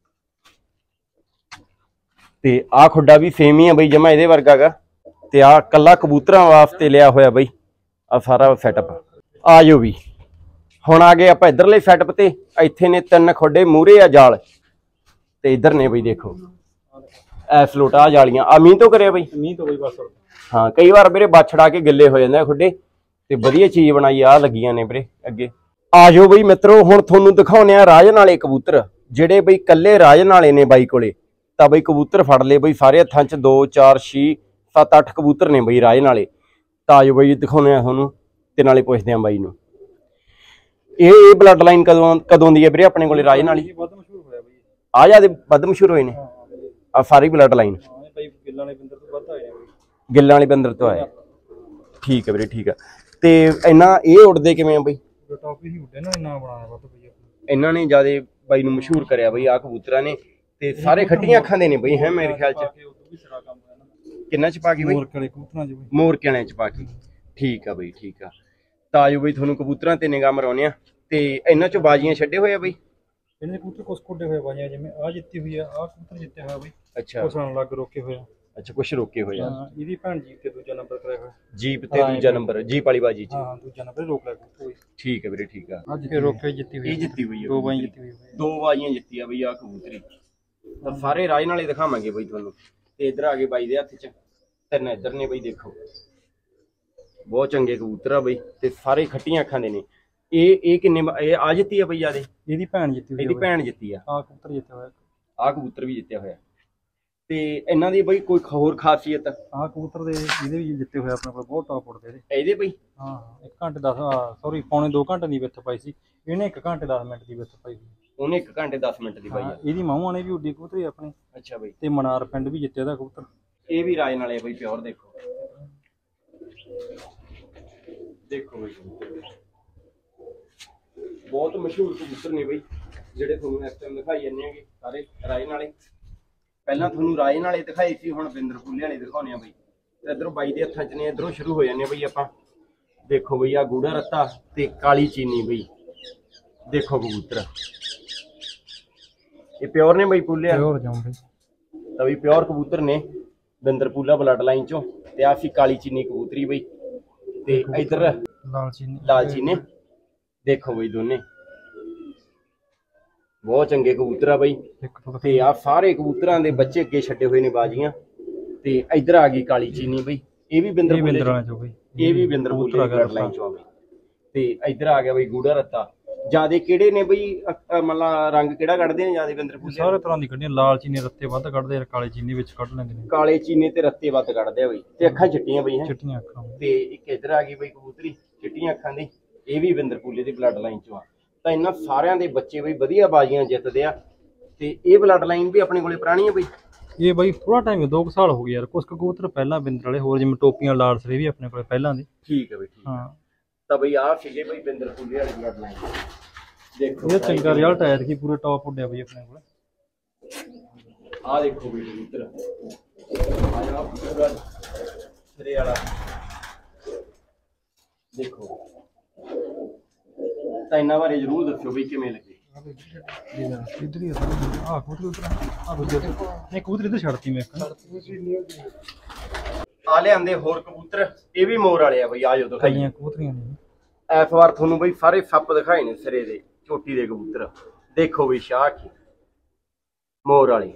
A: ਤੇ ਆਹ ਖੁੱਡਾ ਵੀ ਸੇਮ ਹੀ ਆ ਬਈ, ਜਮਾ ਇਹਦੇ ਵਰਗਾ ਗਾ। ਤੇ ਆਹ ਕੱਲਾ ਕਬੂਤਰਾਂ ਵਾਸਤੇ ਲਿਆ ਹੋਇਆ ਬਈ ਆ ਸਾਰਾ ਸੈਟਅਪ। ਆ ਜਾਓ ਵੀ, ਹੁਣ ਆ ਗਏ ਆਪਾਂ ਇੱਧਰਲੇ ਸੈਟਅਪ ਤੇ। ਇੱਥੇ ਨੇ ਤਿੰਨ ਖੁੱਡੇ, ਮੂਹਰੇ ਆ ਜਾਲ, ਤੇ ਇੱਧਰ ਨੇ ਬਈ ਦੇਖੋ ਐਫਲੋਟ ਆ ਜਾਲੀਆਂ। ਆ ਮੀਂਹ ਤੋਂ ਕਰਿਆ ਬਈ?
B: ਮੀਂਹ ਤੋਂ ਬਈ ਬਸ।
A: ਹਾਂ ਕਈ ਵਾਰ ਵੀਰੇ ਬਾਛੜਾ ਕੇ ਗਿੱਲੇ ਹੋ ਜਾਂਦੇ ਆ ਖੁੱਡੇ, ਤੇ ਵਧੀਆ ਚੀਜ਼ ਬਣਾਈ ਆ ਲੱਗੀਆਂ ਨੇ ਵੀਰੇ ਅੱਗੇ। ਆ ਜਾਓ ਬਈ ਮਿੱਤਰੋ, ਹੁਣ ਤੁਹਾਨੂੰ ਦਿਖਾਉਣੇ ਆ ਰਾਜਨ ਵਾਲੇ ਕਬੂਤਰ, ਜਿਹੜੇ ਬਈ ਕੱਲੇ ਰਾਜਨ ਵਾਲੇ ਨੇ ਬਾਈ ਕੋਲੇ। ਤਾਂ ਬਈ ਕਬੂਤਰ ਫੜ ਲਏ ਬਈ ਸਾਰੇ ਹੱਥਾਂ 'ਚ, ਦੋ ਚਾਰ ਛੇ ਸੱਤ ਅੱਠ ਕਬੂਤਰ ਨੇ ਬਈ ਰਾਜਨ ਵਾਲੇ। ਤਾਂ ਆਜੋ ਬਈ ਦਿਖਾਉਣੇ ਆ ਤੁਹਾਨੂੰ, ਤੇ ਨਾਲੇ ਪੁੱਛਦੇ ਆ ਬਾਈ ਨੂੰ ਇਹ ਇਹ ਬਲੱਡ ਲਾਈਨ ਕਦੋਂ ਕਦੋਂ ਦੀ ਹੈ ਵੀਰੇ ਆਪਣੇ ਕੋਲੇ ਰਾਜਨ ਵਾਲੀ?
B: ਵੱਧ ਮਸ਼ਹੂਰ ਹੋਇਆ ਬਈ
A: ਆ ਜਿਆਦੇ ਵੱਧ ਮਸ਼ਹੂਰ ਹੋਏ ਨੇ ਆ ਸਾਰੀ ਬਲੱਡ ਲਾਈਨ।
B: ਗਿੱਲਾਂ ਵਾਲੇ ਬੰਦਰ ਤੋਂ ਵੱਧ ਆਏ ਆ,
A: ਗਿੱਲਾਂ ਵਾਲੇ ਬੰਦਰ ਤੋਂ ਆਏ। ਠੀਕ ਹੈ ਵੀਰੇ ਠੀਕ ਆ। ਤੇ ਇਹਨਾਂ ਇਹ ਉੱਡਦੇ ਕਿਵੇਂ ਆ ਬਈ?
B: ਟੌਪ ਹੀ ਉੱਡੇ ਨਾ, ਇੰਨਾ ਬਣਾਇਆ ਵੱਧ ਬਈ
A: ਇਹਨਾਂ ਨੇ ਜਿਆਦੇ ਬਾਈ ਨੂੰ ਮਸ਼ਹੂਰ ਕਰਿਆ ਬਈ ਆ ਕਬੂਤਰਾਂ ਨੇ। ਤੇ ਸਾਰੇ ਖੱਟੀਆਂ ਅੱਖਾਂ ਦੇ ਨੇ ਬਈ ਹੈ ਮੇਰੇ ਖਿਆਲ ਚ। ਕਿੰਨਾ ਚ ਪਾ ਕੇ ਬਈ?
B: ਮੋਰ ਕੇ ਕਬੂਤਰਾਂ ਚ ਬਈ,
A: ਮੋਰ ਕੇ ਚ ਪਾ ਕੇ। ਠੀਕ ਆ ਬਈ ਠੀਕ ਆ। ਤਾਂ ਆਜੋ ਬਈ ਤੁਹਾਨੂੰ ਕਬੂਤਰਾਂ ਤੇ ਨਿਗਾਹ ਮਰਾਉਣੇ ਆ। ਤੇ ਇਹਨਾਂ ਚੋਂ ਬਾਜੀਆਂ ਛੱਡੇ ਹੋਏ ਆ ਬਈ?
B: ਇਹਨੇ ਕਬੂਤਰ ਕੁਛ ਖੁੱਡੇ ਹੋਏ ਬਾਜੀਆਂ, ਜਿਵੇਂ ਆ ਜਿੱਤੀ ਹੋਈ ਆ, ਆ ਕਬੂਤਰ ਜਿੱਤੇ ਹੋਇਆ ਬਈ।
A: ਅੱਛਾ
B: ਉਸ ਨਾਲ ਲੱਗ ਰੋਕੇ ਹੋਇਆ।
A: ਅੱਛਾ ਕੁਛ ਰੋਕੇ ਹੋਏ ਆ।
B: ਹਾਂ ਇਹਦੀ ਭੈਣ ਜੀਪ ਤੇ ਦੂਜਾ ਨੰਬਰ ਕਰਾਇਆ ਹੋਇਆ।
A: ਜੀਪ ਤੇ ਦੂਜਾ ਨੰਬਰ, ਜੀਪ ਵਾਲੀ ਬਾਜੀ ਚ।
B: ਹਾਂ ਦੂਜਾ ਨੰਬਰ ਰੋਕ ਲਿਆ ਕਬੂਤਰ। ਠੀਕ
A: ਹੈ ਵੀਰੇ ਠੀਕ ਆ।
B: ਅੱਜ ਫਿਰ ਰੋਕੇ ਜਿੱਤੀ ਹੋਈ,
A: ਇਹ ਜਿੱਤੀ ਹੋਈ ਆ,
B: ਦੋ ਬਾਜੀਆਂ ਜਿੱਤੀ ਹੋਈ,
A: ਦੋ ਬਾਜੀਆਂ ਜਿੱਤੀ ਆ ਬਈ ਆ ਕਬੂਤਰੀ। ਤਾਂ ਸਾਰੇ ਰਾਜ ਨਾਲੇ ਦਿਖਾਵਾਂਗੇ ਬਈ ਤੁਹਾਨੂੰ। ਤੇ ਇੱਧਰ ਆ ਗਏ ਬਾਈ ਦੇ ਹੱਥ ਚ ਤਿੰਨ, ਇੱਧਰ ਨੇ ਬਈ ਦੇਖੋ ਬਹੁਤ ਚੰਗੇ ਕਬੂਤਰ ਆ ਬਈ, ਤੇ ਸਾਰੇ ਖੱਟੀਆਂ ਅੱਖਾਂ ਦੇ ਨੇ। ਇਹ ਇਹ ਕਿੰਨੇ ਇਹ ਆ ਜਿੱਤੀ ਆ ਬਈ ਜਿਆਦੇ? ਇਹਦੀ ਭੈਣ ਜਿੱਤੀ ਹੋਈ, ਇਹਦੀ ਭੈਣ ਜਿੱਤੀ ਆ। ਆ ਕਬੂਤਰ ਜਿੱਤਿਆ ਹੋਇਆ, ਆ ਕਬੂਤਰ ਵੀ ਜਿੱਤਿਆ ਹੋਇਆ। ਤੇ ਇਹਨਾਂ ਦੀ ਬਈ ਕੋਈ ਹੋਰ ਖਾਸੀਅਤ? ਆ ਕਬੂਤਰ ਦੇ ਇਹਦੇ ਵੀ ਜਿੱਤੇ ਹੋਏ ਆਪਣੇ ਕੋਲ, ਬਹੁਤ ਟੌਪ ਉੱਡਦੇ ਇਹਦੇ। ਇਹਦੇ ਬਈ ਹਾਂ ਇੱਕ ਘੰਟੇ ਦਸ ਸੌਰੀ ਪੌਣੇ ਦੋ ਘੰਟੇ ਦੀ ਵਿੱਥ ਪਾਈ ਸੀ ਇਹਨੇ, ਇੱਕ ਘੰਟੇ ਦਸ ਮਿੰਟ ਦੀ ਵਿੱਥ ਪਾਈ ਸੀ ਉਹਨੇ, ਇੱਕ ਘੰਟੇ ਦਸ ਮਿੰਟ ਦੀ ਪਾਈ ਆ। ਇਹਦੀ ਮਾਹੂਆਂ ਨੇ ਵੀ ਉੱਡੀ ਕਬੂਤਰੀ ਆਪਣੀ। ਅੱਛਾ ਬਈ। ਤੇ ਮਨਾਰ ਪਿੰਡ ਵੀ ਜਿੱਤਿਆ ਦਾ ਕਬੂਤਰ। ਇਹ ਵੀ ਰਾਜ ਨਾਲੇ ਬਈ ਪਿਓਰ। ਦੇਖੋ ਦੇਖੋ ਬਈ ਬਹੁਤ ਮਸ਼ਹੂਰ ਕਬੂਤਰ ਨੇ ਬਈ, ਜਿਹੜੇ ਤੁਹਾਨੂੰ ਇਸ ਟਾਈਮ ਦਿਖਾਈ ਜਾਂਦੇ ਹੈਗੇ ਸਾਰੇ ਰਾਜ ਨਾਲੇ। ਪਹਿਲਾਂ ਤੁਹਾਨੂੰ ਰਾਜ ਨਾਲੇ ਦਿਖਾਈ ਸੀ, ਹੁਣ ਬਿੰਦਰ ਫੁੱਲੇ ਵਾਲੇ ਦਿਖਾਉਣੇ ਆ ਬਈ। ਤੇ ਇਧਰੋਂ ਬਾਈ ਦੇ ਹੱਥਾਂ 'ਚ ਨੇ, ਇਧਰੋਂ ਸ਼ੁਰੂ ਹੋ ਜਾਂਦੇ ਬਈ ਆਪਾਂ। ਦੇਖੋ ਬਈ ਆ ਗੂੜਾ ਰੱਤਾ ਤੇ ਕਾਲੀ ਚੀਨੀ ਬਈ, ਦੇਖੋ ਕਬੂਤਰ ਇਹ ਪਿਓਰ ਨੇ ਬਈ ਪੂਲੇ ਆ। ਪਿਓਰ ਜਾਉਂ ਬਈ, ਤਾਂ ਵੀ ਪਿਓਰ ਕਬੂਤਰ ਨੇ ਬਿੰਦਰ ਪੂਲਾ ਬਲੱਡ ਲਾਈਨ ਚੋਂ। ਤੇ ਆ ਸੀ ਕਾਲੀ ਚੀਨੀ ਕਬੂਤਰੀ ਬਈ, ਤੇ ਇਧਰ ਲਾਲ ਚੀਨੀ, ਲਾਲ ਚੀਨੀ। ਦੇਖੋ ਬਈ ਦੋਨੇ ਬਹੁਤ ਚੰਗੇ ਕਬੂਤਰ ਆ ਬਈ। ਤੇ ਆ ਸਾਰੇ ਕਬੂਤਰਾਂ ਦੇ ਬੱਚੇ ਅੱਗੇ ਛੱਡੇ ਹੋਏ ਨੇ ਬਾਜੀਆਂ। ਤੇ ਇਧਰ ਆ ਗਈ ਕਾਲੀ ਚੀਨੀ ਬਈ, ਇਹ ਵੀ ਬਿੰਦਰ ਪੂਲੇ ਚੋਂ ਬਈ, ਇਹ ਵੀ ਬਿੰਦਰ ਪੂਲੇ ਬਲੱਡ ਲਾਈਨ ਚੋਂ ਆ ਬਈ। ਤੇ ਇਧਰ ਆ ਗਿਆ ਬਈ ਗੂੜਾ ਰੱਤਾ। ਜਿਆਦੇ ਕਿਹੜੇ ਨੇ ਬਈ ਮਤਲਬ ਰੰਗ ਕਿਹੜਾ ਕੱਢਦੇ ਨੇ ਜਿਆਦੇ ਬਿੰਦਰ ਪੂਲੇ? ਸਾਰੇ ਤਰ੍ਹਾਂ ਦੀ ਕੱਢੀਆਂ, ਲਾਲ ਚੀਨੀ ਰੱਤੇ ਵੱਧ ਕੱਢਦੇ ਆ, ਕਾਲੇ ਚੀਨੀ ਵਿੱਚ ਕੱਢ ਲੈਂਦੇ ਨੇ। ਕਾਲੇ ਚੀਨੀ ਤੇ ਰੱਤੇ ਵੱਧ ਕੱਢਦੇ ਆ ਬਈ, ਤੇ ਅੱਖਾਂ ਚਿੱਟੀਆਂ ਬਈ ਹੈ, ਚਿੱਟੀਆਂ ਅੱਖਾਂ। ਤੇ ਇੱਕ ਇਧਰ ਆ ਗਈ ਬਈ ਕਬੂਤਰੀ ਚਿੱਟੀਆਂ ਅੱਖਾਂ ਦੀ, ਇਹ ਵੀ ਬਿੰਦਰ ਪੂਲੇ ਦੀ ਬਲੱਡ ਲਾਈਨ ਚੋਂ ਆ। ਤਾਂ ਇਹਨਾਂ ਸਾਰਿਆਂ ਦੇ ਬੱਚੇ ਬਈ ਵਧੀਆ ਬਾਜੀਆਂ ਜਿੱਤਦੇ ਆ। ਤੇ ਇਹ ਬਲੱਡ ਲਾਈਨ ਵੀ ਆਪਣੇ ਕੋਲੇ ਪੁਰਾਣੀ ਆ ਬਈ? ਇਹ ਬਈ ਥੋੜਾ ਟਾਈਮ ਦੋ ਕੁ ਸਾਲ ਹੋ ਗਏ ਯਾਰ। ਕੁਛ ਕਬੂਤਰ ਪਹਿਲਾਂ ਬਿੰਦਰ ਵਾਲੇ, ਹੋਰ ਜਿਵੇਂ ਟੋਪੀਆਂ ਲਾਲ ਸਰੇ ਵੀ ਆਪਣੇ ਕੋਲੇ ਪਹਿਲਾਂ ਦੇ। ਠੀਕ ਹੈ ਬਈ ਠੀਕ। ਹਾਂ ਤਾਂ ਬਈ ਆਹ ਸੀਗੇ ਬਈ ਬਿੰਦਰ ਪੂਲੇ ਵਾਲੀ ਬਲੱਡ ਲਾਈਨ। ਦੇਖੋ ਇਹ ਚੰਗਾ ਰਿਜ਼ਲਟ ਆਇਆ ਕਿ ਪੂਰੇ ਟੌਪ ਉੱਡਿਆ ਬਈ ਆਪਣੇ ਕੋਲ। ਆ ਦੇਖੋ ਵੀ ਕਬੂਤਰ ਆਇਆ ਪੂਰਾ ਸਿਰੇ ਵਾਲਾ ਦੇਖੋ। ਤਾਂ ਇਹਨਾਂ ਬਾਰੇ ਜ਼ਰੂਰ ਦੱਸਿਓ ਵੀ ਕਿਵੇਂ ਲੱਗੇ।
B: इधर ही हां कबूतर उधर हां दूजे नहीं कबूतर इधर छड़ती मैं
A: ਆ ਲਿਆਂਦੇ ਹੋਰ ਕਬੂਤਰ, ਇਹ ਵੀ ਮੋਰ ਵਾਲੇ ਆ ਬਈ। ਆ ਜਾਓ ਦਿਖਾਈਏ
B: ਕਬੂਤਰੀਆਂ ਨੇ
A: ਇਸ ਵਾਰ ਤੁਹਾਨੂੰ ਬਈ ਸਾਰੇ ਸੱਪ ਦਿਖਾਏ ਨੇ ਸਿਰੇ ਦੇ ਚੋਟੀ ਦੇ ਕਬੂਤਰ। ਦੇਖੋ ਬਈ ਸ਼ਾਹ ਕੀ ਮੋਰ ਵਾਲੇ,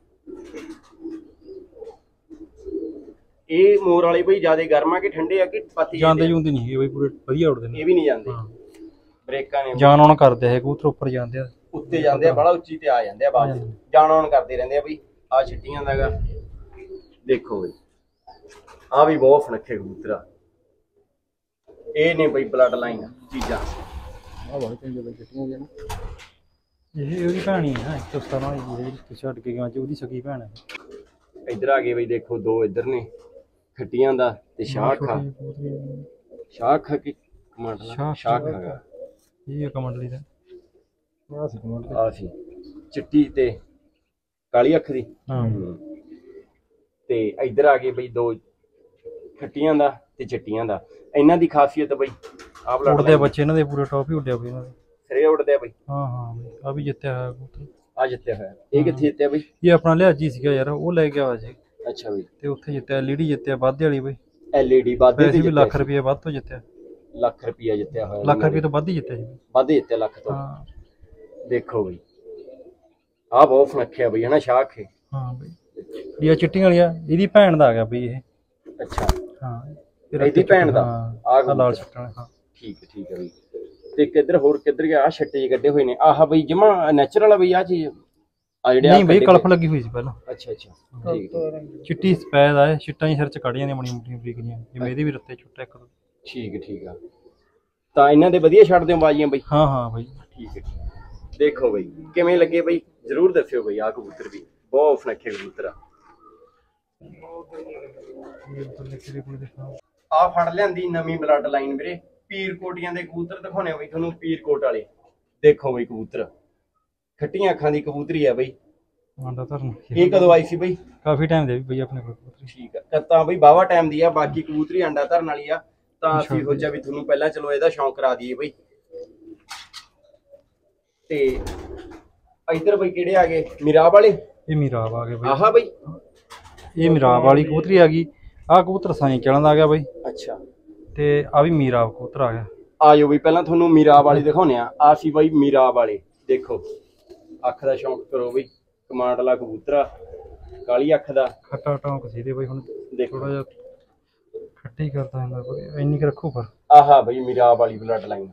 A: ਇਹ ਮੋਰ ਵਾਲੇ ਬਈ ਜਿਆਦਾ ਗਰਮ ਆ ਕਿ ਠੰਡੇ ਆ ਕਿ ਪਤੀ
B: ਜਾਂਦੇ ਜੁੰਦੇ ਨਹੀਂ ਬਈ ਪੂਰੇ ਵਧੀਆ ਉੜਦੇ ਨੇ।
A: ਇਹ ਵੀ ਨਹੀਂ ਜਾਂਦੇ, ਬ੍ਰੇਕਾਂ ਨੇ
B: ਜਾਨ ਆਉਣ ਕਰਦੇ ਆ ਕਬੂਤਰ, ਉੱਪਰ ਜਾਂਦੇ ਆ
A: ਉੱਤੇ ਜਾਂਦੇ ਆ, ਬੜਾ ਉੱਚੀ ਤੇ ਆ ਜਾਂਦੇ ਆ, ਬਾਅਦ ਜਾਨ ਆਉਣ ਕਰਦੇ ਰਹਿੰਦੇ ਆ ਬਈ। ਆ ਛਿੱਟੀਆਂ ਦਾਗਾ ਦੇਖੋ ਬਈ, ਆ ਵੀ ਬਹੁਤ ਫਨੱਖੇ ਕਬੂਤਰ ਆ। ਇਹ ਨੇ ਬਈ ਬਲੱਡ ਲਾਈਨ ਚੀਜ਼ਾਂ। ਆ ਬੜੇ ਚੰਗੇ ਬਈ ਛਿੱਟੀਆਂ ਦੀਆਂ
B: ਇਹ ਉਹਦੀ ਭੈਣ ਹੀ ਹੈ ਇੱਕ ਉਸਤਾਦ ਨਾਲ ਜਿਹੜੀ ਛੱਡ ਕੇ ਗਿਆ ਚ ਉਹਦੀ ਸਕੀ ਭੈਣ ਹੈ।
A: ਇੱਧਰ ਆ ਗਏ ਬਈ ਦੇਖੋ, ਦੋ ਇੱਧਰ ਨੇ ਖੱਟੀਆਂ ਦਾ ਤੇ ਸ਼ਾਖਾ ਸ਼ਾਖਾ ਕੀ ਕਮਾਂਡਲਾ ਸ਼ਾਖਾ
B: ਇਹ ਕਮਾਂਡਲੀ ਦਾ ਆ ਸੀ ਕਮਾਂਡਲੀ
A: ਆ ਸੀ ਚਿੱਟੀ ਤੇ ਕਾਲੀ ਅੱਖ ਦੀ।
B: ਹਾਂ
A: ਤੇ ਇੱਧਰ ਆ ਗਏ ਬਈ ਦੋ ਖੱਟੀਆਂ ਦਾ ਤੇ ਚਿੱਟੀਆਂ ਦਾ। ਇਹਨਾਂ ਦੀ ਖਾਸੀਅਤ ਬਈ ਆ
B: ਉੜਦੇ ਬੱਚੇ ਇਹਨਾਂ ਦੇ ਪੂਰੇ ਟੌਪ ਹੀ ਉੱਡਿਆ ਬਈ ਇਹਨਾਂ ਦੇ
A: ਸਿਰੇ ਉੱਡਦੇ ਆ ਬਈ।
B: ਹਾਂ ਹਾਂ ਬਈ ਆ ਵੀ ਜਿੱਤਿਆ ਹੋਇਆ ਕਬੂਤਰ,
A: ਆ ਜਿੱਤਿਆ ਹੋਇਆ। ਇਹ ਕਿੱਥੇ ਜਿੱਤਿਆ ਬਈ?
B: ਇਹ ਆਪਣਾ ਲਿਹਾਜੀ ਸੀਗਾ ਯਾਰ, ਉਹ ਲੈ ਗਿਆ ਹੋਇਆ ਸੀ।
A: ਅੱਛਾ ਬਈ,
B: ਤੇ ਉੱਥੇ ਜਿੱਤਿਆ ਐਲਈਡੀ ਜਿੱਤਿਆ ਵਾਧੇ ਵਾਲੀ ਬਈ।
A: ਐਲਈਡੀ ਵਾਧੇ
B: ਤੇ ਵੀ ਲੱਖ ਰੁਪਏ ਵੱਧ ਤੋਂ ਜਿੱਤਿਆ।
A: ਲੱਖ ਰੁਪਿਆ ਜਿੱਤਿਆ ਹੋਇਆ,
B: ਲੱਖ ਰੁਪਏ ਤੋਂ ਵੱਧ ਹੀ ਜਿੱਤਿਆ ਸੀ,
A: ਵੱਧ ਜਿੱਤਿਆ ਲੱਖ ਤੋਂ।
B: ਹਾਂ
A: ਦੇਖੋ ਬਈ ਆ ਬਹੁਤ ਫਨੱਖਿਆ ਬਈ ਹਨਾ ਸ਼ਾਖ ਹੈ।
B: ਹਾਂ ਬਈ ਇਹ ਚਿੱਟੀਆਂ ਵਾਲੀਆਂ ਇਹਦੀ ਭੈਣ ਦਾ ਆ ਗਿਆ ਬਈ ਇਹ।
A: ਅੱਛਾ
B: ਹਾਂ
A: ਇਹਦੀ ਭੈਣ ਦਾ
B: ਆ ਲਾਲ ਛੱਟਾਂ। ਹਾਂ
A: ਠੀਕ ਹੈ ਠੀਕ ਹੈ ਬਈ। ਤੇ ਕਿੱਧਰ ਹੋਰ ਕਿੱਧਰ ਗਿਆ? ਆ ਛੱਟੇ ਜਿਹੇ ਕੱਢੇ ਹੋਏ ਨੇ। ਆਹ ਬਈ ਜਮਾ ਨੈਚੁਰਲ ਆ ਬਈ ਆ ਚੀਜ਼। ਆ ਜਿਹੜੇ
B: ਨਹੀਂ ਬਈ ਕਲਫ ਲੱਗੀ ਹੋਈ ਸੀ ਪਹਿਲਾਂ।
A: ਅੱਛਾ ਅੱਛਾ ਠੀਕ ਹੈ।
B: ਚਿੱਟੀ ਸਪੈਦ ਆ, ਛਿੱਟਾਂ ਹੀ ਸਿਰ ਚ ਕੱਢ ਜਾਂਦੀਆਂ ਬੜੀਆਂ ਮੋਟੀਆਂ ਬਰੀਕ ਜੀਆਂ, ਜਿਵੇਂ ਇਹਦੇ ਵੀ ਰੱਤੇ ਛੁੱਟਾ ਇੱਕ।
A: ਠੀਕ ਹੈ ਠੀਕ ਆ। ਤਾਂ ਇਹਨਾਂ ਦੇ ਵਧੀਆ ਛੱਡਦੇ ਹੋ ਬਾਜ਼ੀਆਂ ਬਈ?
B: ਹਾਂ ਹਾਂ ਬਈ
A: ਠੀਕ ਹੈ। ਦੇਖੋ ਬਈ ਕਿਵੇਂ ਲੱਗੇ ਬਈ, ਜ਼ਰੂਰ ਦੱਸਿਓ ਬਈ। ਆ ਕਬੂਤਰ ਵੀ ਬਹੁਤ ਫਨੱਖੇ ਕਬੂਤਰ ਆ। ਆ ਫੜ ਲਿਆਂਦੀ ਨਵੀਂ ਬਲੱਡ ਲਾਈਨ ਵੀਰੇ, ਪੀਰ ਕੋਟੀਆਂ ਦੇ ਕਬੂਤਰ ਦਿਖਾਉਣੇ ਬਈ ਤੁਹਾਨੂੰ। ਪੀਰ ਕੋਟ ਵਾਲੇ ਦੇਖੋ ਬਈ ਕਬੂਤਰ, ਖੱਟੀਆਂ ਅੱਖਾਂ ਦੀ ਕਬੂਤਰੀ ਆ ਬਈ।
B: ਆਂਡਾ ਧਰਨ
A: ਇਹ ਕਦੋਂ ਆਈ ਸੀ ਬਈ?
B: ਕਾਫੀ ਟਾਈਮ ਦੇ ਬਈ ਆਪਣੇ ਕੋਲ ਕਬੂਤਰੀ।
A: ਠੀਕ ਆ, ਤਾਂ ਬਈ ਬਾਵਾ ਟਾਈਮ ਦੀ ਆ। ਬਾਕੀ ਕਬੂਤਰੀ ਅੰਡਾ ਧਰਨ ਵਾਲੀ ਆ, ਤਾਂ ਅਸੀਂ ਸੋਚਿਆ ਵੀ ਤੁਹਾਨੂੰ ਪਹਿਲਾਂ ਚਲੋ ਇਹਦਾ ਸ਼ੌਂਕ ਕਰਾ ਦਈਏ ਬਈ। ਤੇ ਇੱਧਰ ਬਈ ਕਿਹੜੇ ਆ ਗਏ? ਮਿਰਾਬ ਵਾਲੇ।
B: ਇਹ ਮਿਰਾਬ ਆ ਗਏ ਬਈ।
A: ਆਹਾ ਬਈ
B: ਇਹ ਮਿਰਾਬ ਵਾਲੀ ਕਬੂਤਰੀ ਆ ਗਈ। ਆਹ ਕਬੂਤਰ ਸਾਈਂ ਚਲਣ ਆ ਗਿਆ ਬਈ।
A: ਅੱਛਾ
B: ਤੇ ਆ ਵੀ ਮਿਰਾਬ ਕਬੂਤਰ ਆ ਗਿਆ।
A: ਆਜੋ ਬਈ ਪਹਿਲਾਂ ਤੁਹਾਨੂੰ ਮਿਰਾਬ ਵਾਲੀ ਦਿਖਾਉਣੇ ਆ। ਆ ਸੀ ਬਈ ਮਿਰਾਬ ਵਾਲੇ। ਦੇਖੋ ਅੱਖ ਦਾ ਸ਼ੌਂਕ ਕਰੋ ਬਈ, ਕਮਾਂਡਲਾ ਕਬੂਤਰਾ ਕਾਲੀ ਅੱਖ ਦਾ।
B: ਖੱਟਾ ਟੌਂਕ ਸੀ ਦੇ ਬਈ। ਹੁਣ
A: ਦੇਖੋ
B: ਥੋੜਾ ਜਿਹਾ ਖੱਟੀ ਕਰਦਾ ਹੁੰਦਾ ਕੋਈ ਇੰਨੀ ਕੁ ਰੱਖੋ ਪਰ।
A: ਆਹਾ ਬਈ ਮਿਰਾਬ ਵਾਲੀ ਬਲੱਡ ਲਾਈਨ।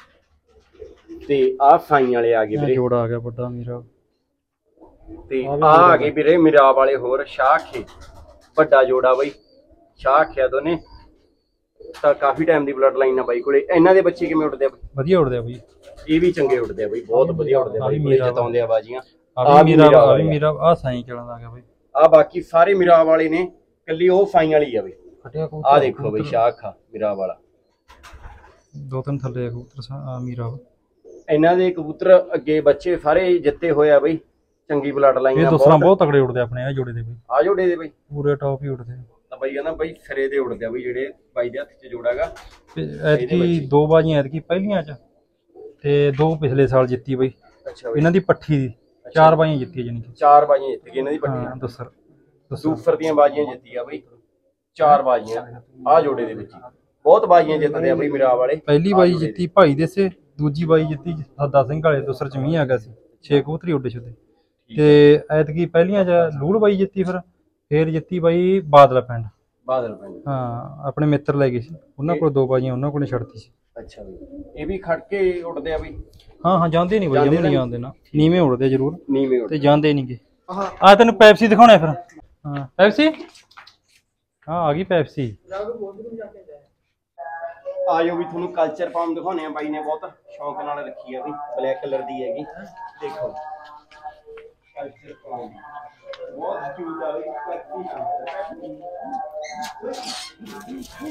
A: ਤੇ ਆ ਸਾਈ ਵਾਲੇ ਆ ਗਏ ਵੀਰੇ,
B: ਜੋੜਾ ਆ ਗਿਆ ਵੱਡਾ ਮਿਰਾਬ।
A: ਤੇ ਆ ਆ ਗਏ ਵੀਰੇ ਮਿਰਾਬ ਵਾਲੇ ਹੋਰ ਸ਼ਾਖੇ, ਵੱਡਾ ਜੋੜਾ ਬਈ ਸ਼ਾਖ ਆ ਦੋਨੇ। ਤਾਂ ਕਾਫੀ ਟਾਈਮ ਦੀ ਬਲੱਡ ਲਾਈਨ ਆ ਬਾਈ ਕੋਲੇ। ਇਹਨਾਂ ਦੇ ਬੱਚੇ ਕਿਵੇਂ ਉੱਡਦੇ ਆ ਬਈ?
B: ਵਧੀਆ ਉੱਡਦੇ ਆ ਬਈ।
A: ਇਹ ਵੀ ਚੰਗੇ ਉੱਡਦੇ ਆ ਬਈ, ਬਹੁਤ ਵਧੀਆ ਉੱਡਦੇ ਆ ਬਈ, ਜਿਤਾਉਂਦੇ ਆ ਬਾਜੀਆਂ।
B: ਆ ਵੀ ਮਿਰਾਬ ਆ ਵੀ ਮਿਰਾਬ ਆ ਸਾਈ ਚਲਣ ਆ ਗਿਆ ਬਈ।
A: ਆ ਬਾਕੀ ਸਾਰੇ ਮਿਰਾਬ ਵਾਲੇ ਨੇ, ਕੱਲੀ ਉਹ ਸਾਈ ਵਾਲੀ ਆ ਬਈ। ਆ ਦੇਖੋ ਬਈ ਸ਼ਾਖ ਆ ਮਿਰਾਬ ਵਾਲਾ।
B: ਦੋ ਤਿੰਨ ਥੱਲੇ ਕਬੂਤਰ ਆ ਮਿਰਾਬ।
A: ਇਹਨਾਂ ਦੇ ਕਬੂਤਰ ਅੱਗੇ ਬੱਚੇ ਸਾਰੇ ਜਿੱਤੇ ਹੋਏ ਆ ਬਈ, ਚੰਗੀ ਬਲੱਡ ਲਾਈਨ ਆ।
B: ਇਹ ਦੋਸਤਾਂ ਬਹੁਤ ਤਕੜੇ ਉੱਡਦੇ ਆਪਣੇ ਆ ਜੋੜੇ ਦੇ ਬਈ।
A: ਆ ਜੋੜੇ ਦੇ ਬਈ
B: ਪੂਰੇ ਟੌਪ ਹੀ ਉੱਡਦੇ।
A: ਤਾਂ ਬਈ ਕਹਿੰਦਾ ਬਈ ਸਿਰੇ ਦੇ ਉੱਡਦੇ ਆ ਬਈ, ਜਿਹੜੇ ਬਾਈ ਦੇ ਹੱਥ 'ਚ ਜੋੜਾਗਾ।
B: ਐਤਕੀ ਦੋ ਬਾਜੀਆਂ ਐਤਕੀ ਪਹਿਲੀਆਂ 'ਚ ਤੇ ਦੋ ਪਿਛਲੇ ਸਾਲ ਜਿੱਤੀ ਬਈ।
A: ਅੱਛਾ
B: ਇਹਨਾਂ ਦੀ ਪੱਠੀ ਦੀ ਚਾਰ ਬਾਜੀਆਂ ਜਿੱਤੀਆਂ ਜਾਨੀ ਕਿ
A: ਚਾਰ ਬਾਜੀਆਂ ਜਿੱਤ ਗਈ ਇਹਨਾਂ ਦੀ ਪੱਠੀ।
B: ਹਾਂ ਦਸਰ
A: ਦੂਸਰ ਦੀਆਂ ਬਾਜੀਆਂ ਜਿੱਤੀ ਆ ਬਈ, ਚਾਰ ਬਾਜੀਆਂ ਆ ਜੋੜੇ ਦੇ ਵਿੱਚ। ਬਹੁਤ ਬਾਜੀਆਂ ਜਿੱਤਦੇ ਆ ਬਈ ਮਿਰਾਬ ਵਾਲੇ।
B: ਪਹਿਲੀ ਬਾਜੀ ਜਿੱਤੀ ਭਾਈ ਦੇਸੇ, ਦੂਜੀ ਬਾਜੀ ਜਿੱਤੀ ਸੱਦਾ ਸਿੰਘ ਵਾਲੇ। ਦੂਸਰ ਚ ਮੀਂਹ ਆ ਗਿਆ ਸੀ, ਛੇ ਕਬੂਤਰੀ ਉੱਡੇ ਛੁੱਦੇ। ਤੇ ਐਤਕੀ ਪਹਿਲੀਆਂ ਚ ਲੂੜ ਬਾਈ ਜਿੱਤੀ, ਫਿਰ ਫੇਰ ਜਿੱਤੀ ਬਾਈ ਬਾਦਲ ਪਿੰਡ।
A: ਬਾਦਲ ਪਿੰਡ
B: ਹਾਂ ਆਪਣੇ ਮਿੱਤਰ ਲੈ ਗਏ ਸੀ, ਉਹਨਾਂ ਕੋਲ ਦੋ ਬਾਜੀਆਂ ਉਹਨਾਂ ਕੋਲ ਛੱਡਤੀ ਸੀ।
A: ਅੱਛਾ ਬਈ ਇਹ ਵੀ ਖੜ ਕੇ ਉੱਡਦੇ ਆ ਬਈ?
B: ਹਾਂ ਹਾਂ ਜਾਂਦੇ ਨਹੀਂ ਬਾਈ, ਜਮੇ ਨਹੀਂ ਜਾਂਦੇ ਨਾ, ਨੀਵੇਂ ਉੱਡਦੇ ਜ਼ਰੂਰ
A: ਨੀਵੇਂ ਉੱਡਦੇ
B: ਤੇ ਜਾਂਦੇ ਨਹੀਂਗੇ। ਆ ਤੈਨੂੰ ਪੈਪਸੀ ਦਿਖਾਉਣਾ ਫਿਰ। ਹਾਂ ਪੈਪਸੀ, ਹਾਂ ਆ ਗਈ ਪੈਪਸੀ।
A: ਆਜੋ ਵੀ ਤੁਹਾਨੂੰ ਕਲਚਰ ਫਾਰਮ ਦਿਖਾਉਣੇ ਆ। ਬਾਈ ਨੇ ਬਹੁਤ ਸ਼ੌਂਕ ਨਾਲ ਰੱਖੀ ਆ ਬਈ, ਬਲੈਕ ਕਲਰ ਦੀ ਹੈਗੀ। ਦੇਖੋ ਕਲਚਰ ਫਾਰਮ ਬਹੁਤ ਕਿਊਟ ਆ ਬਈ।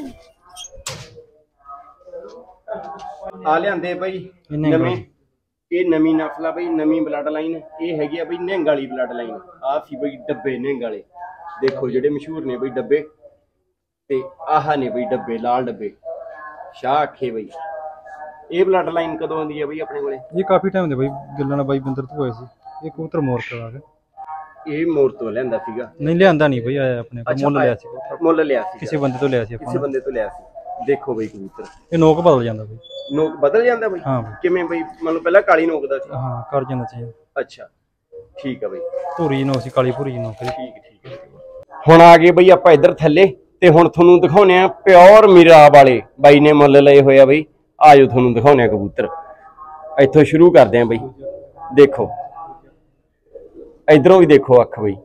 A: ਆ ਲਿਆਂਦੇ ਬਈ ਨਵੇਂ ਇਹ ਨਵੀਂ ਨਸਲ ਆ ਬਈ, ਨਵੀਂ ਬਲੱਡ ਲਾਈਨ। ਇਹ ਹੈਗੀ ਆ ਬਈ ਨਿਹੰਗ ਵਾਲੀ ਬਲੱਡ ਲਾਈਨ। ਆਹ ਸੀ ਬਈ ਡੱਬੇ ਨਿਹੰਗ ਵਾਲੇ, ਦੇਖੋ ਜਿਹੜੇ ਮਸ਼ਹੂਰ ਨੇ ਬਈ ਡੱਬੇ, ਤੇ ਆਹ ਨੇ ਬਈ ਡੱਬੇ ਲਾਲ ਡੱਬੇ ਸ਼ਾਹ ਅੱਖੇ ਬਈ। ਇਹ ਬਲੱਡ ਲਾਈਨ ਕਦੋਂ ਆਉਂਦੀ ਆ ਬਈ ਆਪਣੇ ਕੋਲੇ?
B: ਇਹ ਕਾਫੀ ਟਾਈਮ ਦੇ ਬਈ ਗਿੱਲਾਂ ਨਾਲ ਬਾਈ ਬਿੰਦਰ ਤੋਂ ਹੋਏ ਸੀ। ਇਹ ਕਬੂਤਰ ਮੋਰ ਤੋਂ ਆ ਗਿਆ।
A: ਇਹ ਮੋਰ ਤੋਂ ਲਿਆਂਦਾ ਸੀਗਾ?
B: ਨਹੀਂ ਲਿਆਂਦਾ ਨਹੀਂ ਬਈ, ਆਇਆ ਆਪਣੇ ਕੋਲ, ਮੁੱਲ ਲਿਆ ਸੀ।
A: ਮੁੱਲ ਲਿਆ ਸੀ
B: ਕਿਸੇ ਬੰਦੇ ਤੋਂ ਲਿਆ ਸੀ ਆਪਾਂ,
A: ਕਿਸੇ ਬੰਦੇ ਤੋਂ ਲਿਆ ਸੀ। ਦੇਖੋ ਬਈ ਕਬੂਤਰ
B: ਇਹ ਨੋਕ ਬਦਲ ਜਾਂਦਾ ਬਈ।
A: ਨੋਕ ਬਦਲ ਜਾਂਦਾ ਬਈ?
B: ਹਾਂ ਬਈ।
A: ਕਿਵੇਂ ਬਈ? ਮੰਨ ਲਓ ਪਹਿਲਾਂ ਕਾਲੀ ਨੋਕ ਦਾ ਸੀ।
B: ਹਾਂ ਕਰ ਜਾਂਦਾ ਸੀ।
A: ਅੱਛਾ ਠੀਕ ਆ ਬਈ।
B: ਭੂਰੀ ਜੀ ਨੋਕ ਸੀ, ਕਾਲੀ ਭੂਰੀ ਜੀ ਨੋਕ।
A: ਠੀਕ ਠੀਕ। ਹੁਣ ਆ ਗਏ ਬਈ ਆਪਾਂ ਇੱਧਰ ਥੱਲੇ, ਤੇ ਹੁਣ ਤੁਹਾਨੂੰ ਦਿਖਾਉਣੇ ਆ ਪਿਓਰ ਮਿਰਾਬ ਵਾਲੇ ਬਾਈ ਨੇ ਮੁੱਲ ਲਏ ਹੋਏ ਆ ਬਈ। ਆਜੋ ਤੁਹਾਨੂੰ ਦਿਖਾਉਣੇ ਆ ਕਬੂਤਰ। ਇੱਥੋਂ ਸ਼ੁਰੂ ਕਰਦੇ ਆ ਬਈ। ਦੇਖੋ ਇਧਰੋਂ ਵੀ ਦੇਖੋ ਅੱਖ ਬਈ।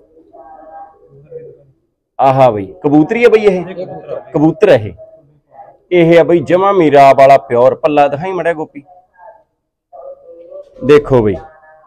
A: ਆਹਾ ਬਈ ਕਬੂਤਰੀ ਆ ਬਈ, ਇਹ ਕਬੂਤਰ ਇਹ ਇਹ ਆ ਬਈ ਜਮਾ ਮਿਰਾਬ ਵਾਲਾ ਪਿਓਰ। ਪੱਲਾ ਦਿਖਾਈ ਮੜਿਆ ਗੋਪੀ। ਦੇਖੋ ਬਈ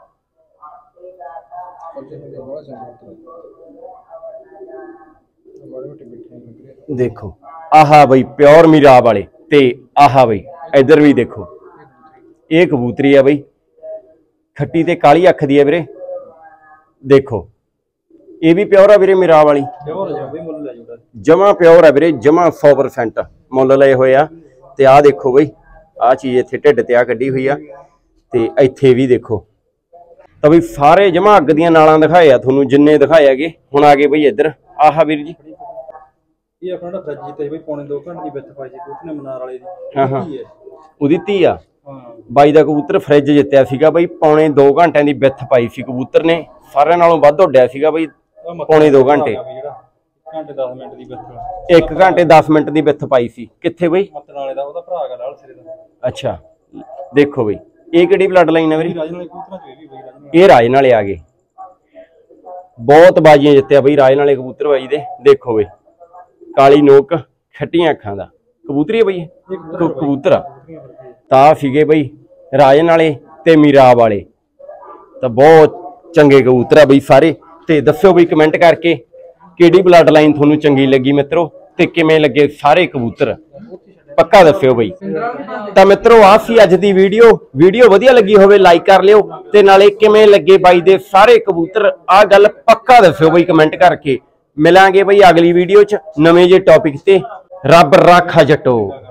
A: ਦੇਖੋ ਆਹਾ ਬਈ ਪਿਓਰ ਮਿਰਾਬ ਵਾਲੇ। ਤੇ ਆਹਾ ਬਈ ਇਧਰ ਵੀ ਦੇਖੋ, ਇਹ ਕਬੂਤਰੀ ਆ ਬਈ, ਖੱਟੀ ਤੇ ਕਾਲੀ ਅੱਖ ਦੀ ਆ ਵੀਰੇ। ਦੇਖੋ ਇਹ ਵੀ ਪਿਓਰ ਆ ਵੀਰੇ ਮਿਰਾਬ ਵਾਲੀ, ਜਮਾ ਪਿਓਰ ਆ ਵੀਰੇ, ਜਮਾ ਸੌ ਪਰਸੈਂਟ ਮੁੱਲ ਲਏ ਹੋਏ ਆ। ਤੇ ਆਹ ਦੇਖੋ ਬਈ, ਆਹ ਚੀਜ਼ ਇੱਥੇ ਢਿੱਡ ਤੇ ਆ ਕੱਢੀ ਹੋਈ ਆ, ਤੇ ਇੱਥੇ ਵੀ ਦੇਖੋ। ਤਾਂ ਬਈ ਸਾਰੇ ਜਮਾ ਅੱਗ ਦੀਆਂ ਨਾਲਾਂ ਦਿਖਾਏ ਆ ਤੁਹਾਨੂੰ, ਜਿੰਨੇ ਦਿਖਾਏ ਹੈਗੇ। ਹੁਣ ਆ ਗਏ ਬਈ ਇੱਧਰ। ਆਹ ਵੀਰ ਜੀ
B: ਇਹ ਆਪਣਾ ਫਰਿੱਜ ਜਿੱਤੇ ਬਈ ਪੌਣੇ ਦੋ ਘੰਟੇ ਦੀ ਵਿੱਚ ਪਾਈ ਸੀ ਕਬੂਤਰ ਨੇ ਮਨਾਰ ਵਾਲੇ ਦੀ।
A: ਹਾਂ ਹਾਂ ਉਹਦੀ ਧੀ ਆ ਬਾਈ ਦਾ ਕਬੂਤਰ। ਫਰਿੱਜ ਜਿੱਤਿਆ ਸੀਗਾ ਬਈ, ਪੌਣੇ ਦੋ ਘੰਟਿਆਂ ਦੀ ਵਿੱਥ ਪਾਈ ਸੀ ਕਬੂਤਰ ਨੇ, ਸਾਰਿਆਂ ਨਾਲੋਂ ਵੱਧ ਉੱਡਿਆ ਸੀਗਾ ਬਈ ਪੌਣੇ ਦੋ ਘੰਟੇ।
B: ਘੰਟੇ ਦਸ ਮਿੰਟ ਦੀ ਵਿੱਥ,
A: ਇੱਕ ਘੰਟੇ ਦਸ ਮਿੰਟ ਦੀ ਵਿੱਥ ਪਾਈ ਸੀ। ਕਿੱਥੇ ਬਈ?
B: ਮੱਤਣ ਵਾਲੇ ਦਾ, ਉਹਦਾ ਭਰਾ ਗਾ ਲਾਲ ਸਿਰੇ ਦਾ।
A: ਅੱਛਾ ਦੇਖੋ ਬਈ ਇਹ ਕਿਹੜੀ ਬਲੱਡ ਲਾਈਨ ਆ ਵੀਰੇ?
B: ਰਾਜ ਨਾਲੇ ਕਬੂਤਰਾਂ ਚ ਇਹ ਵੀ ਬਈ।
A: ਇਹ ਰਾਜ ਨਾਲੇ ਆ ਗਏ। ਬਹੁਤ ਬਾਜੀਆਂ ਜਿੱਤਿਆ ਬਈ ਰਾਜ ਨਾਲੇ ਕਬੂਤਰ ਬਾਈ ਦੇ। ਦੇਖੋ ਬਈ ਕਾਲੀ ਨੋਕ, ਖੱਟੀਆਂ ਅੱਖਾਂ ਦਾ ਕਬੂਤਰੀ ਆ ਬਈ, ਕਬੂਤਰ ਆ। ਤਾਂ ਸੀਗੇ ਬਈ ਰਾਜ ਨਾਲੇ ਤੇ ਮਿਰਾਬ ਵਾਲੇ, ਤਾਂ ਬਹੁਤ ਚੰਗੇ ਕਬੂਤਰ ਆ ਬਈ ਸਾਰੇ। ਤੇ ਦੱਸਿਓ ਬਈ ਕਮੈਂਟ ਕਰਕੇ ਕਿਹੜੀ ਬਲੱਡ ਲਾਈਨ ਤੁਹਾਨੂੰ ਚੰਗੀ ਲੱਗੀ ਮਿੱਤਰੋ, ਤੇ ਕਿਵੇਂ ਲੱਗੇ ਸਾਰੇ ਕਬੂਤਰ, ਪੱਕਾ ਦੱਸਿਓ ਬਈ। ਤਾਂ ਮਿੱਤਰੋ ਆਹ ਸੀ ਅੱਜ ਦੀ ਵੀਡੀਓ। ਵੀਡੀਓ ਵਧੀਆ ਲੱਗੀ ਹੋਵੇ ਲਾਈਕ ਕਰ ਲਿਓ, ਤੇ ਨਾਲੇ ਕਿਵੇਂ ਲੱਗੇ ਬਾਈ ਦੇ ਸਾਰੇ ਕਬੂਤਰ ਆਹ ਗੱਲ ਪੱਕਾ ਦੱਸਿਓ ਬਈ ਕਮੈਂਟ ਕਰਕੇ। ਮਿਲਾਂਗੇ ਬਈ ਅਗਲੀ ਵੀਡੀਓ 'ਚ ਨਵੇਂ ਜਿਹੇ ਟੌਪਿਕ ਤੇ। ਰੱਬ ਰਾਖਾ ਜੱਟੋ।